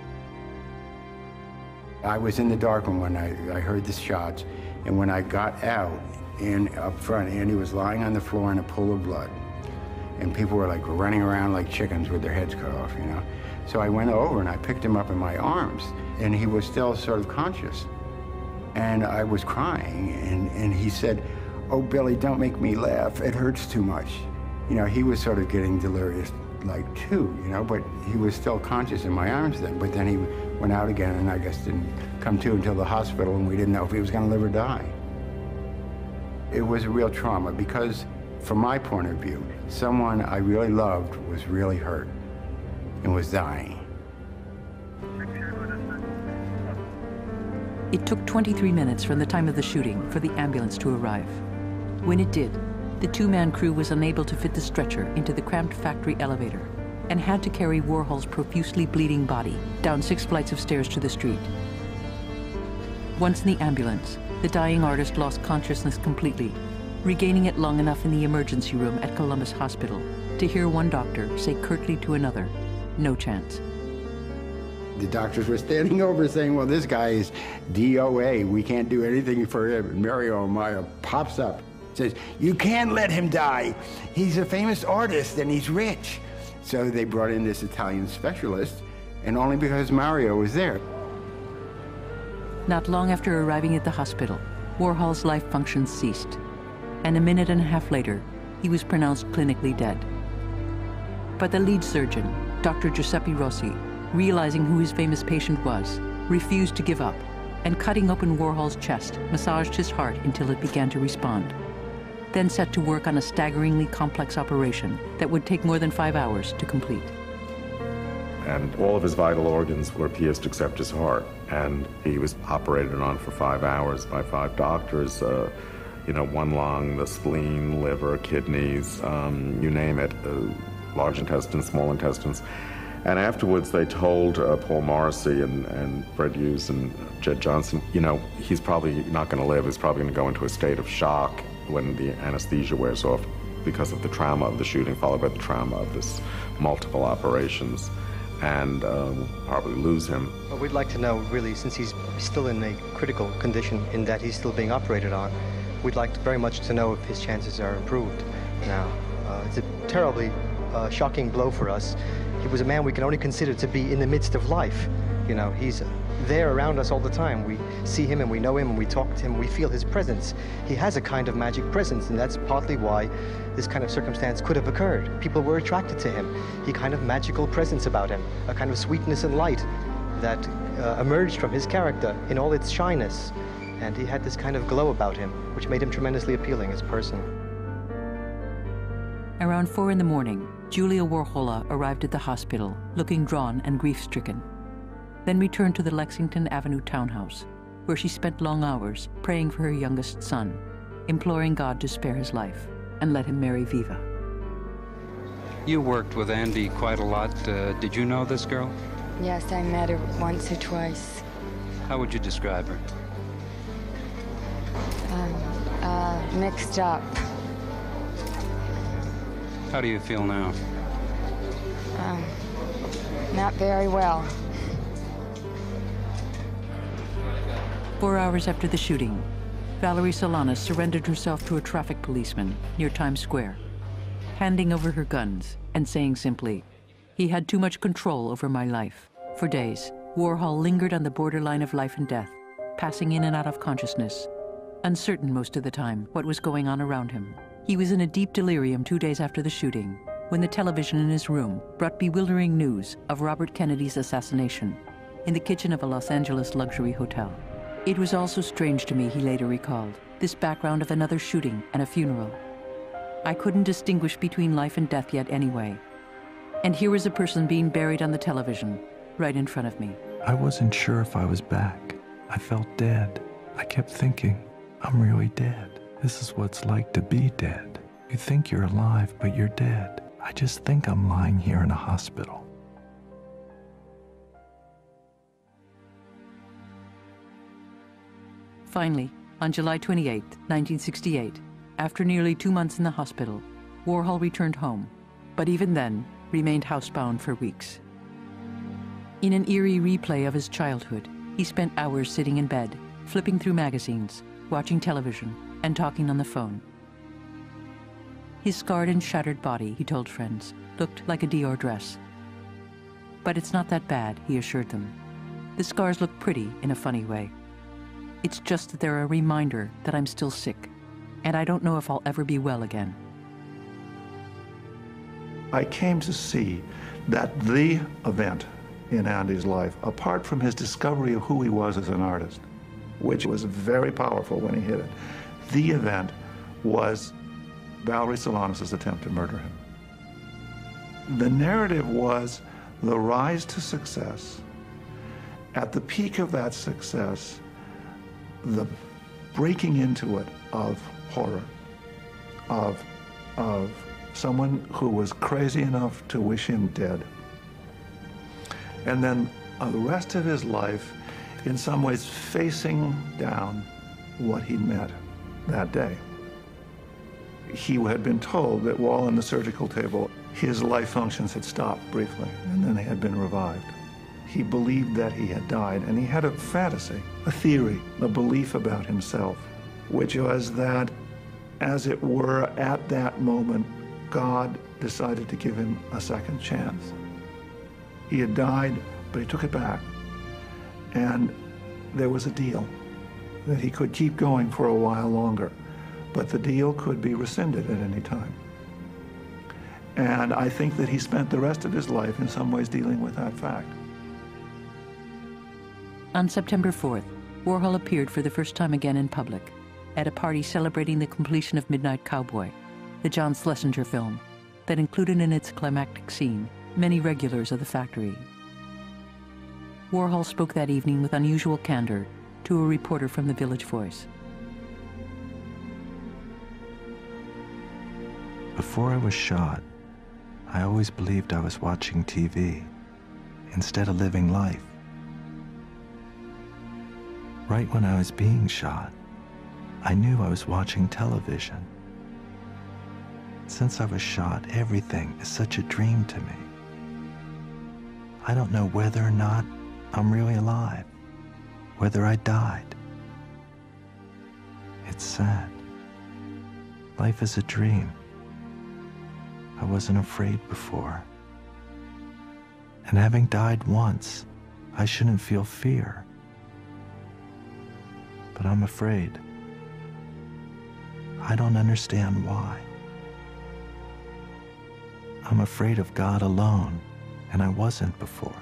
I was in the dark room when I heard the shots, and when I got out and up front, Andy was lying on the floor in a pool of blood, and people were like running around like chickens with their heads cut off, you know. So I went over and I picked him up in my arms, and he was still sort of conscious. And I was crying, and he said, "Oh, Billy, don't make me laugh. It hurts too much." You know, he was sort of getting delirious, like, too, you know, but he was still conscious in my arms then. But then he went out again, and I guess didn't come to until the hospital, and we didn't know if he was going to live or die. It was a real trauma because, from my point of view, someone I really loved was really hurt and was dying. It took 23 minutes from the time of the shooting for the ambulance to arrive. When it did, the two-man crew was unable to fit the stretcher into the cramped factory elevator and had to carry Warhol's profusely bleeding body down 6 flights of stairs to the street. Once in the ambulance, the dying artist lost consciousness completely, regaining it long enough in the emergency room at Columbus Hospital to hear one doctor say curtly to another, "No chance." The doctors were standing over saying, "Well, this guy is DOA. We can't do anything for him." And Mario Amaya pops up, says, "You can't let him die. He's a famous artist and he's rich." So they brought in this Italian specialist, and only because Mario was there. Not long after arriving at the hospital, Warhol's life functions ceased, and a minute and a half later, he was pronounced clinically dead. But the lead surgeon, Dr. Giuseppe Rossi, realizing who his famous patient was, refused to give up, and cutting open Warhol's chest, massaged his heart until it began to respond, then set to work on a staggeringly complex operation that would take more than 5 hours to complete. And all of his vital organs were pierced except his heart, and he was operated on for 5 hours by 5 doctors. You know, one lung, the spleen, liver, kidneys, you name it, large intestines, small intestines. And afterwards, they told Paul Morrissey and Fred Hughes and Jed Johnson, you know, he's probably not going to live. He's probably going to go into a state of shock when the anesthesia wears off because of the trauma of the shooting, followed by the trauma of this multiple operations, and we'll probably lose him. Well, we'd like to know, really, since he's still in a critical condition in that he's still being operated on, we'd like very much to know if his chances are improved now. It's a terribly shocking blow for us. He was a man we can only consider to be in the midst of life. You know, he's there around us all the time. We see him and we know him and we talk to him, we feel his presence. He has a kind of magic presence, and that's partly why this kind of circumstance could have occurred. People were attracted to him. He had kind of magical presence about him, a kind of sweetness and light that emerged from his character in all its shyness. And he had this kind of glow about him, which made him tremendously appealing as a person. Around 4 in the morning, Julia Warhol arrived at the hospital, looking drawn and grief-stricken. Then returned to the Lexington Avenue townhouse, where she spent long hours praying for her youngest son, imploring God to spare his life and let him marry Viva. You worked with Andy quite a lot. Did you know this girl? Yes, I met her once or twice. How would you describe her? Mixed up. How do you feel now? Not very well. 4 hours after the shooting, Valerie Solanas surrendered herself to a traffic policeman near Times Square, handing over her guns and saying simply, "He had too much control over my life." For days, Warhol lingered on the borderline of life and death, passing in and out of consciousness, uncertain most of the time what was going on around him. He was in a deep delirium 2 days after the shooting, when the television in his room brought bewildering news of Robert Kennedy's assassination in the kitchen of a Los Angeles luxury hotel. It was also strange to me, he later recalled, this background of another shooting and a funeral. I couldn't distinguish between life and death yet anyway. And here was a person being buried on the television, right in front of me. I wasn't sure if I was back. I felt dead. I kept thinking, I'm really dead. This is what it's like to be dead. You think you're alive, but you're dead. I just think I'm lying here in a hospital. Finally, on July 28, 1968, after nearly 2 months in the hospital, Warhol returned home, but even then remained housebound for weeks. In an eerie replay of his childhood, he spent hours sitting in bed, flipping through magazines, watching television, and talking on the phone. His scarred and shattered body, he told friends, looked like a Dior dress. But it's not that bad, he assured them. The scars look pretty in a funny way. It's just that they're a reminder that I'm still sick, and I don't know if I'll ever be well again. I came to see that the event in Andy's life, apart from his discovery of who he was as an artist, which was very powerful when he hit it, the event was Valerie Solanas' attempt to murder him. The narrative was the rise to success. At the peak of that success, the breaking into it of horror, of someone who was crazy enough to wish him dead. And then the rest of his life, in some ways, facing down what he met that day. He had been told that while on the surgical table, his life functions had stopped briefly, and then they had been revived. He believed that he had died, and he had a fantasy, a theory, a belief about himself, which was that, as it were, at that moment, God decided to give him a second chance. He had died, but he took it back. And there was a deal that he could keep going for a while longer, but the deal could be rescinded at any time. And I think that he spent the rest of his life in some ways dealing with that fact. On September 4th, Warhol appeared for the first time again in public at a party celebrating the completion of Midnight Cowboy, the John Schlesinger film that included in its climactic scene many regulars of the factory. Warhol spoke that evening with unusual candor to a reporter from the Village Voice. Before I was shot, I always believed I was watching TV instead of living life. Right when I was being shot, I knew I was watching television. Since I was shot, everything is such a dream to me. I don't know whether or not I'm really alive, whether I died. It's sad. Life is a dream. I wasn't afraid before. And having died once, I shouldn't feel fear. But I'm afraid. I don't understand why. I'm afraid of God alone, and I wasn't before.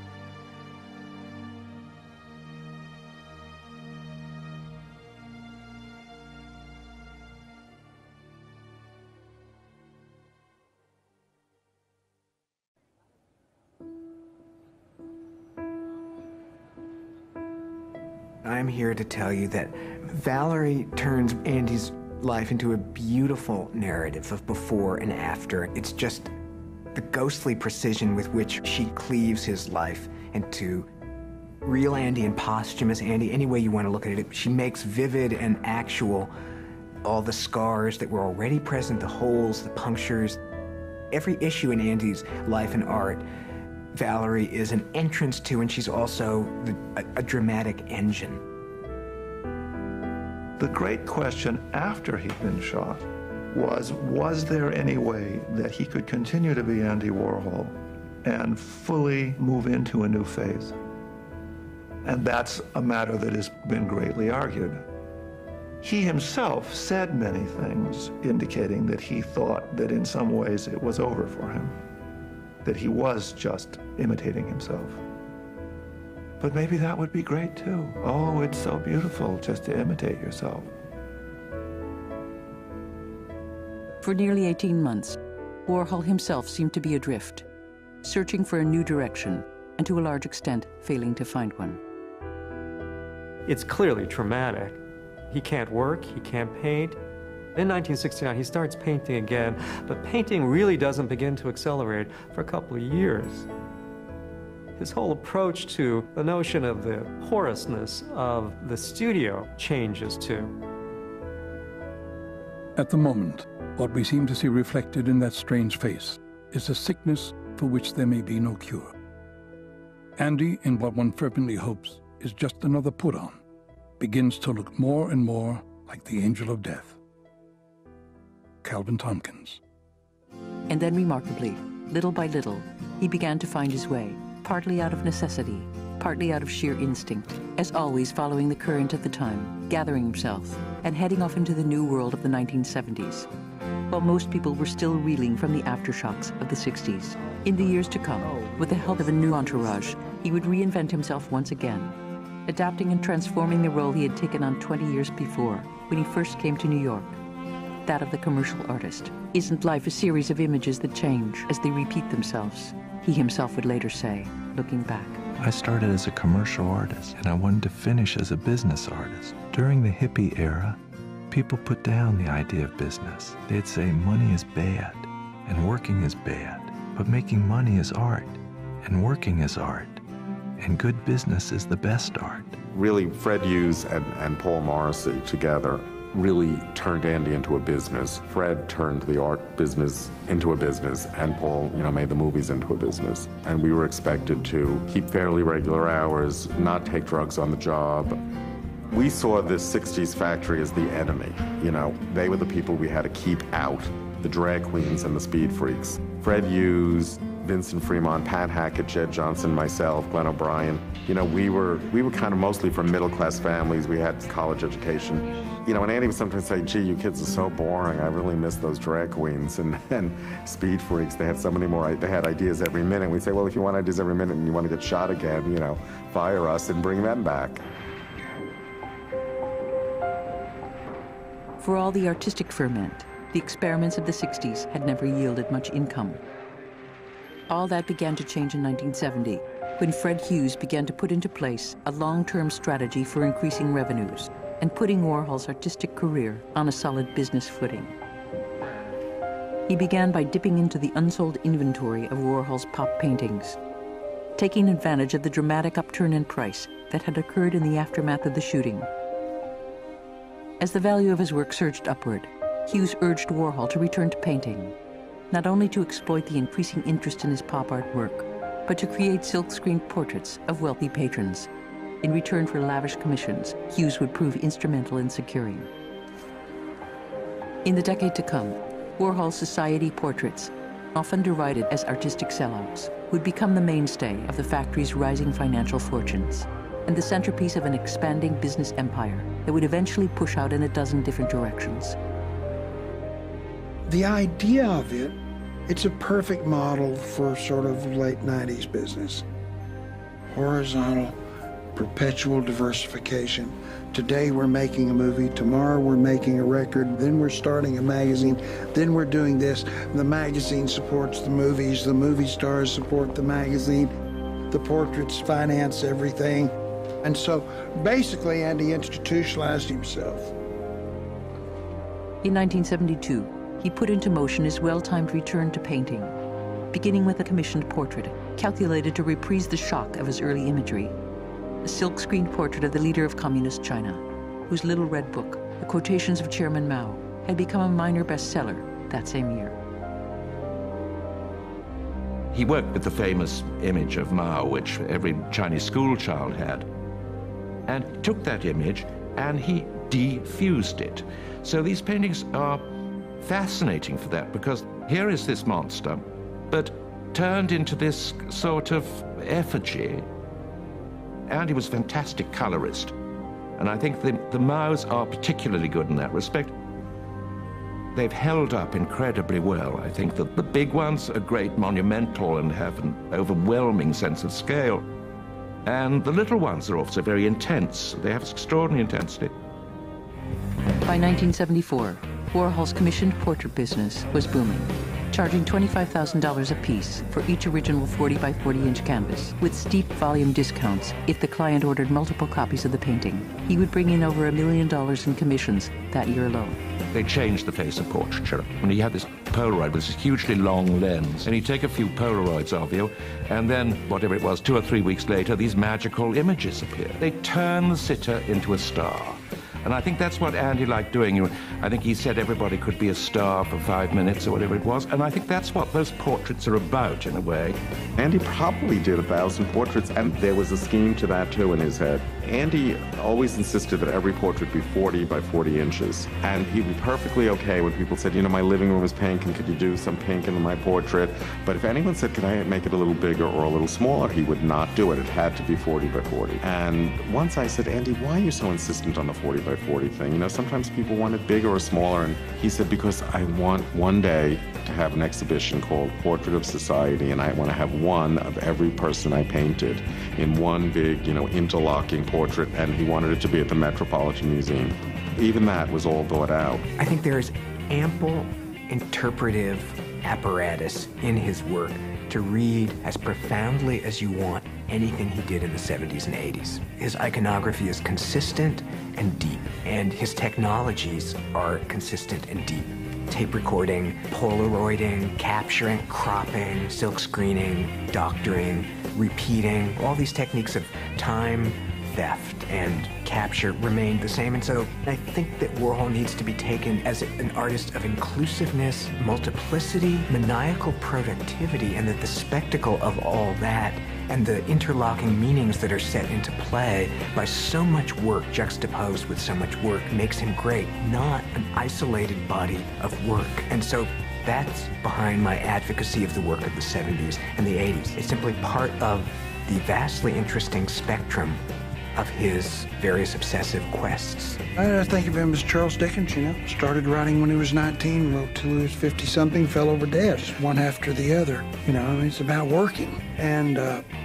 I'm here to tell you that Valerie turns Andy's life into a beautiful narrative of before and after. It's just the ghostly precision with which she cleaves his life into real Andy and posthumous Andy, any way you want to look at it. She makes vivid and actual all the scars that were already present, the holes, the punctures. Every issue in Andy's life and art, Valerie is an entrance to, and she's also a dramatic engine. The great question after he'd been shot was there any way that he could continue to be Andy Warhol and fully move into a new phase? And that's a matter that has been greatly argued. He himself said many things indicating that he thought that in some ways it was over for him, that he was just imitating himself. But maybe that would be great too. Oh, it's so beautiful just to imitate yourself. For nearly 18 months, Warhol himself seemed to be adrift, searching for a new direction, and to a large extent, failing to find one. It's clearly traumatic. He can't work, he can't paint. In 1969, he starts painting again, but painting really doesn't begin to accelerate for a couple of years. His whole approach to the notion of the porousness of the studio changes too. At the moment, what we seem to see reflected in that strange face is a sickness for which there may be no cure. Andy, in what one fervently hopes is just another put-on, begins to look more and more like the angel of death. Calvin Tompkins. And then remarkably, little by little, he began to find his way, partly out of necessity, partly out of sheer instinct, as always following the current of the time, gathering himself, and heading off into the new world of the 1970s, while most people were still reeling from the aftershocks of the 60s. In the years to come, with the help of a new entourage, he would reinvent himself once again, adapting and transforming the role he had taken on 20 years before, when he first came to New York, that of the commercial artist. Isn't life a series of images that change as they repeat themselves? He himself would later say, looking back. I started as a commercial artist, and I wanted to finish as a business artist. During the hippie era, people put down the idea of business. They'd say money is bad, and working is bad. But making money is art, and working is art, and good business is the best art. Really, Fred Hughes and Paul Morrissey together really turned Andy into a business. Fred turned the art business into a business, and Paul, made the movies into a business. And we were expected to keep fairly regular hours, not take drugs on the job. We saw this 60s factory as the enemy. They were the people we had to keep out, the drag queens and the speed freaks. Fred Hughes, Vincent Fremont, Pat Hackett, Jed Johnson, myself, Glenn O'Brien. We were kind of mostly from middle-class families. We had college education. And Andy would sometimes say, gee, you kids are so boring. I really miss those drag queens and speed freaks. They had so many more, they had ideas every minute. We'd say, well, if you want ideas every minute and you want to get shot again, fire us and bring them back. For all the artistic ferment, the experiments of the 60s had never yielded much income. All that began to change in 1970, when Fred Hughes began to put into place a long-term strategy for increasing revenues and putting Warhol's artistic career on a solid business footing. He began by dipping into the unsold inventory of Warhol's pop paintings, taking advantage of the dramatic upturn in price that had occurred in the aftermath of the shooting. As the value of his work surged upward, Hughes urged Warhol to return to painting, not only to exploit the increasing interest in his pop art work, but to create silkscreen portraits of wealthy patrons. In return for lavish commissions, Hughes would prove instrumental in securing. In the decade to come, Warhol's society portraits, often derided as artistic sellouts, would become the mainstay of the factory's rising financial fortunes and the centerpiece of an expanding business empire that would eventually push out in a dozen different directions. The idea of it, it's a perfect model for sort of late 90s business. Horizontal, perpetual diversification. Today we're making a movie, tomorrow we're making a record, then we're starting a magazine, then we're doing this. The magazine supports the movies, the movie stars support the magazine, the portraits finance everything. And so basically Andy institutionalized himself. In 1972, he put into motion his well-timed return to painting, beginning with a commissioned portrait calculated to reprise the shock of his early imagery. A silk-screened portrait of the leader of communist China, whose little red book, The Quotations of Chairman Mao, had become a minor bestseller that same year. He worked with the famous image of Mao, which every Chinese school child had, and took that image and he defused it. So these paintings are fascinating for that, because here is this monster, but turned into this sort of effigy. And he was a fantastic colorist. And I think the Maos are particularly good in that respect. They've held up incredibly well. I think that the big ones are great, monumental, and have an overwhelming sense of scale. And the little ones are also very intense. They have extraordinary intensity. By 1974, Warhol's commissioned portrait business was booming. charging $25,000 apiece for each original 40 by 40-inch canvas, with steep volume discounts if the client ordered multiple copies of the painting. He would bring in over $1 million in commissions that year alone. They changed the face of portraiture. When he had this Polaroid with this hugely long lens, and he'd take a few Polaroids of you, and then, whatever it was, 2 or 3 weeks later, these magical images appear. They turn the sitter into a star. And I think that's what Andy liked doing. I think he said everybody could be a star for 5 minutes or whatever it was. And I think that's what those portraits are about, in a way. Andy probably did 1,000 portraits, and there was a scheme to that, too, in his head. Andy always insisted that every portrait be 40 by 40 inches. And he'd be perfectly okay when people said, you know, my living room is pink, and could you do some pink in my portrait? But if anyone said, can I make it a little bigger or a little smaller, he would not do it. It had to be 40 by 40. And once I said, Andy, why are you so insistent on the 40 by 40 thing? You know, sometimes people want it bigger or smaller. And he said, because I want one day to have an exhibition called Portrait of Society, and I want to have one of every person I painted in one big, you know, interlocking portrait, and he wanted it to be at the Metropolitan Museum. Even that was all thought out. I think there is ample interpretive apparatus in his work to read as profoundly as you want anything he did in the 70s and 80s. His iconography is consistent and deep, and his technologies are consistent and deep. Tape recording, Polaroiding, capturing, cropping, silk screening, doctoring, repeating, all these techniques of time, theft, and capture remain the same. And so I think that Warhol needs to be taken as an artist of inclusiveness, multiplicity, maniacal productivity, and that the spectacle of all that and the interlocking meanings that are set into play by so much work juxtaposed with so much work makes him great, not an isolated body of work. And so that's behind my advocacy of the work of the 70s and the 80s. It's simply part of the vastly interesting spectrum of his various obsessive quests. I think of him as Charles Dickens, you know. Started writing when he was 19, wrote till he was 50-something, fell over dead, one after the other. You know, I mean, it's about working. And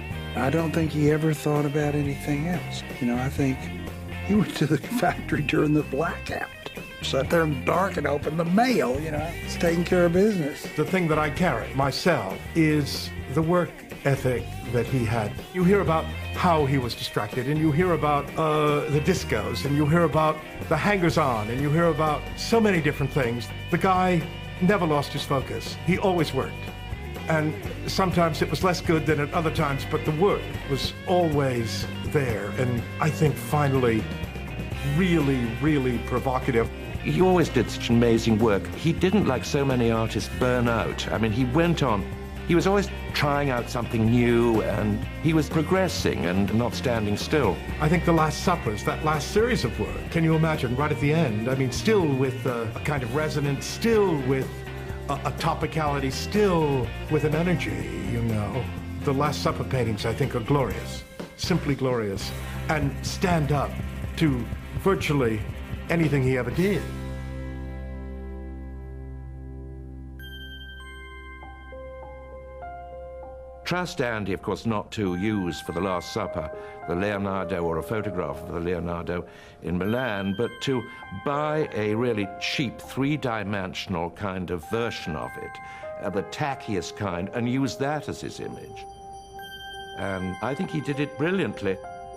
I don't think he ever thought about anything else. You know, I think he went to the factory during the blackout. Sat there in the dark and opened the mail, you know. It's taking care of business. The thing that I carry myself is the work ethic that he had. You hear about how he was distracted, and you hear about the discos, and you hear about the hangers-on, and you hear about so many different things. The guy never lost his focus. He always worked. And sometimes it was less good than at other times, but the work was always there. And I think finally, really, really provocative. He always did such amazing work. He didn't, like so many artists, burn out. I mean, he went on. He was always trying out something new, and he was progressing and not standing still. I think The Last Suppers, that last series of work, can you imagine, right at the end? I mean, still with a kind of resonance, still with a topicality, still with an energy, you know. The Last Supper paintings, I think, are glorious, simply glorious, and stand up to virtually anything he ever did. Trust Andy, of course, not to use for The Last Supper the Leonardo or a photograph of the Leonardo in Milan, but to buy a really cheap three-dimensional kind of version of it, the tackiest kind, and use that as his image. And I think he did it brilliantly.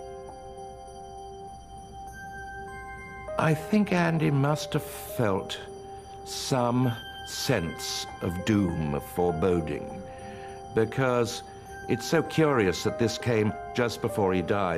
I think Andy must have felt some sense of doom, of foreboding, because it's so curious that this came just before he died.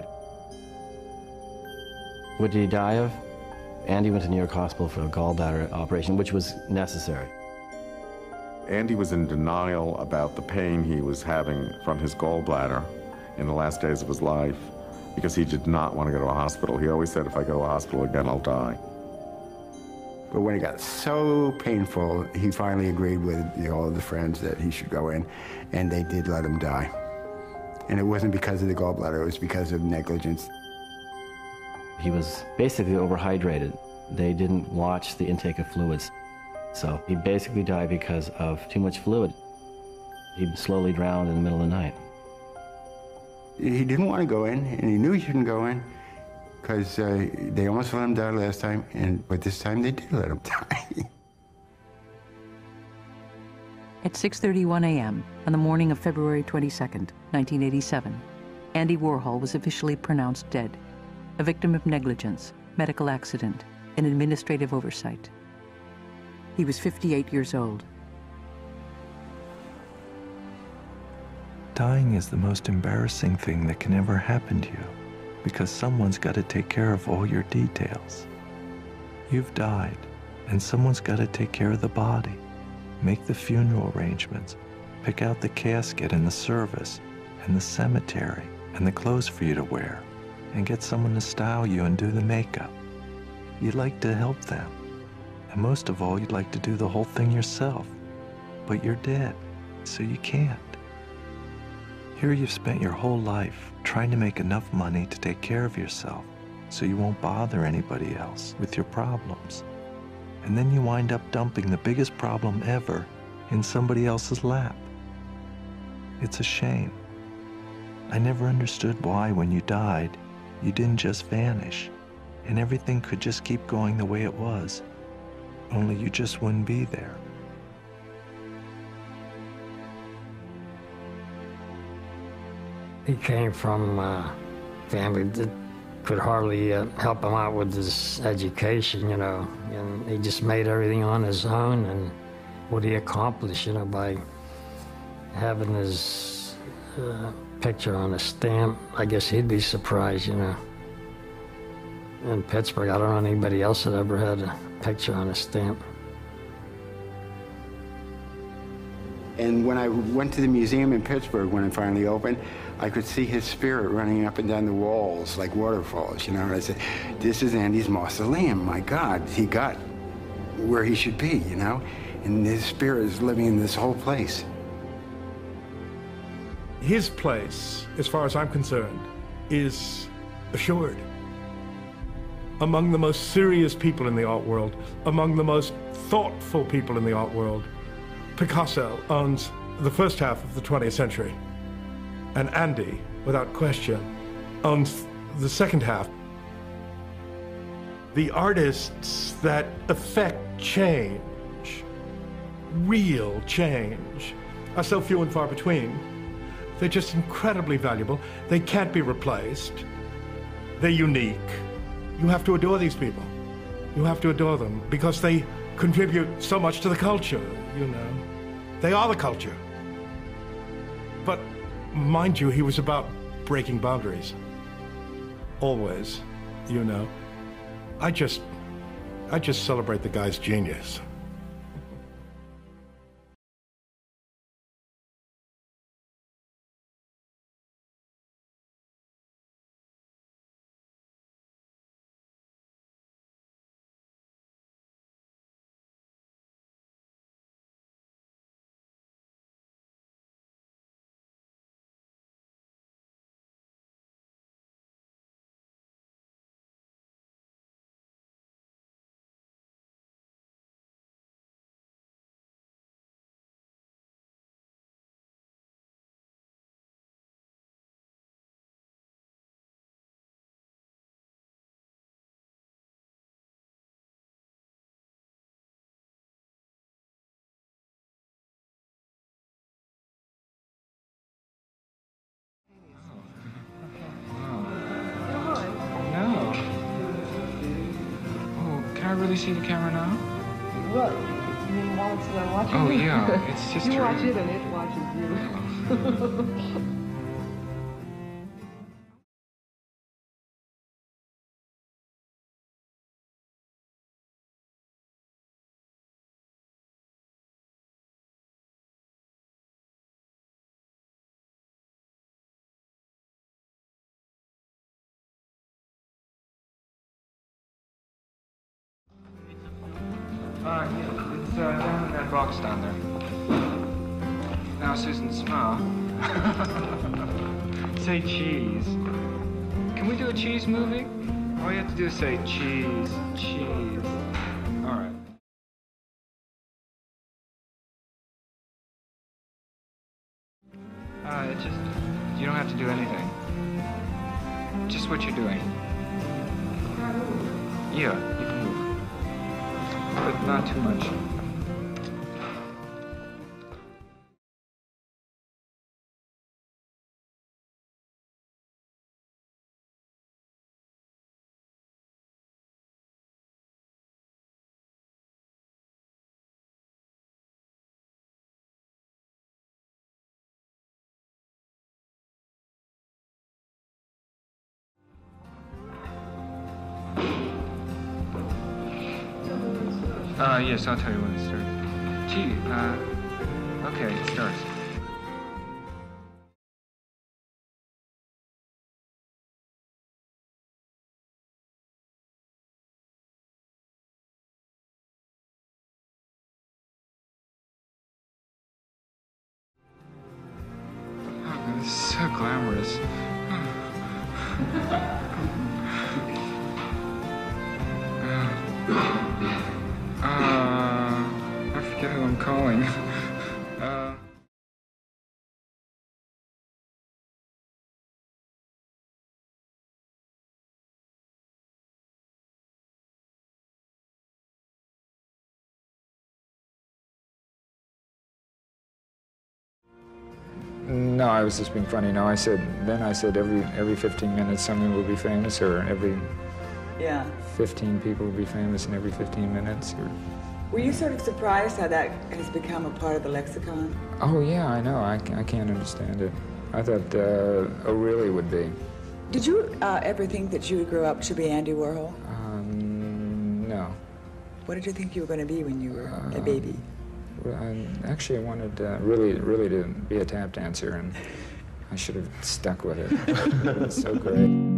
What did he die of? Andy went to New York Hospital for a gallbladder operation, which was necessary. Andy was in denial about the pain he was having from his gallbladder in the last days of his life because he did not want to go to a hospital. He always said, if I go to a hospital again, I'll die. But when it got so painful, he finally agreed with all of the friends that he should go in, and they did let him die. And it wasn't because of the gallbladder, it was because of negligence. He was basically overhydrated. They didn't watch the intake of fluids. So he basically died because of too much fluid. He slowly drowned in the middle of the night. He didn't want to go in, and he knew he shouldn't go in, because they almost let him die last time, but this time they did let him die. At 6:31 a.m. on the morning of February 22nd, 1987, Andy Warhol was officially pronounced dead, a victim of negligence, medical accident, and administrative oversight. He was 58 years old. Dying is the most embarrassing thing that can ever happen to you, because someone's got to take care of all your details. You've died, and someone's got to take care of the body, make the funeral arrangements, pick out the casket and the service, and the cemetery, and the clothes for you to wear, and get someone to style you and do the makeup. You'd like to help them, and most of all, you'd like to do the whole thing yourself, but you're dead, so you can't. Here you've spent your whole life trying to make enough money to take care of yourself so you won't bother anybody else with your problems. And then you wind up dumping the biggest problem ever in somebody else's lap. It's a shame. I never understood why, when you died, you didn't just vanish and everything could just keep going the way it was, only you just wouldn't be there. He came from a family that could hardly help him out with his education, you know, and he just made everything on his own. And what he accomplished, you know, by having his picture on a stamp, I guess he'd be surprised, you know. In Pittsburgh, I don't know anybody else that ever had a picture on a stamp. And when I went to the museum in Pittsburgh, when it finally opened, I could see his spirit running up and down the walls like waterfalls, you know. And I said, this is Andy's mausoleum. My God, he got where he should be, you know. And his spirit is living in this whole place. His place, as far as I'm concerned, is assured. Among the most serious people in the art world, among the most thoughtful people in the art world, Picasso owns the first half of the 20th century. And Andy, without question, owns the second half. The artists that affect change, real change, are so few and far between. They're just incredibly valuable. They can't be replaced. They're unique. You have to adore these people. You have to adore them because they contribute so much to the culture, you know. They are the culture. But mind you, he was about breaking boundaries. Always, you know. I just celebrate the guy's genius. Can I really see the camera now? What? You mean while it's watching Oh, me? yeah. It's just you her. watch it and it watches you. Yeah, it's down in that box down there. Now, Susan, smile. Say cheese. Can we do a cheese movie? All you have to do is say cheese, cheese. All right. You don't have to do anything. Just what you're doing. Yeah, you can move. But not too much. Yes, I'll tell you when it starts. Gee, okay, it starts. Oh, this is so glamorous. I forget who I'm calling. No, I was just being funny. No, I said every 15 minutes someone will be famous, or every 15 people will be famous in every 15 minutes. Or... Were you sort of surprised how that has become a part of the lexicon? Oh yeah, I know. I can't understand it. I thought O'Reilly would be. Did you ever think that you would grow up to be Andy Warhol? No. What did you think you were going to be when you were a baby? Actually, I wanted really to be a tap dancer, and I should have stuck with it. It was so great.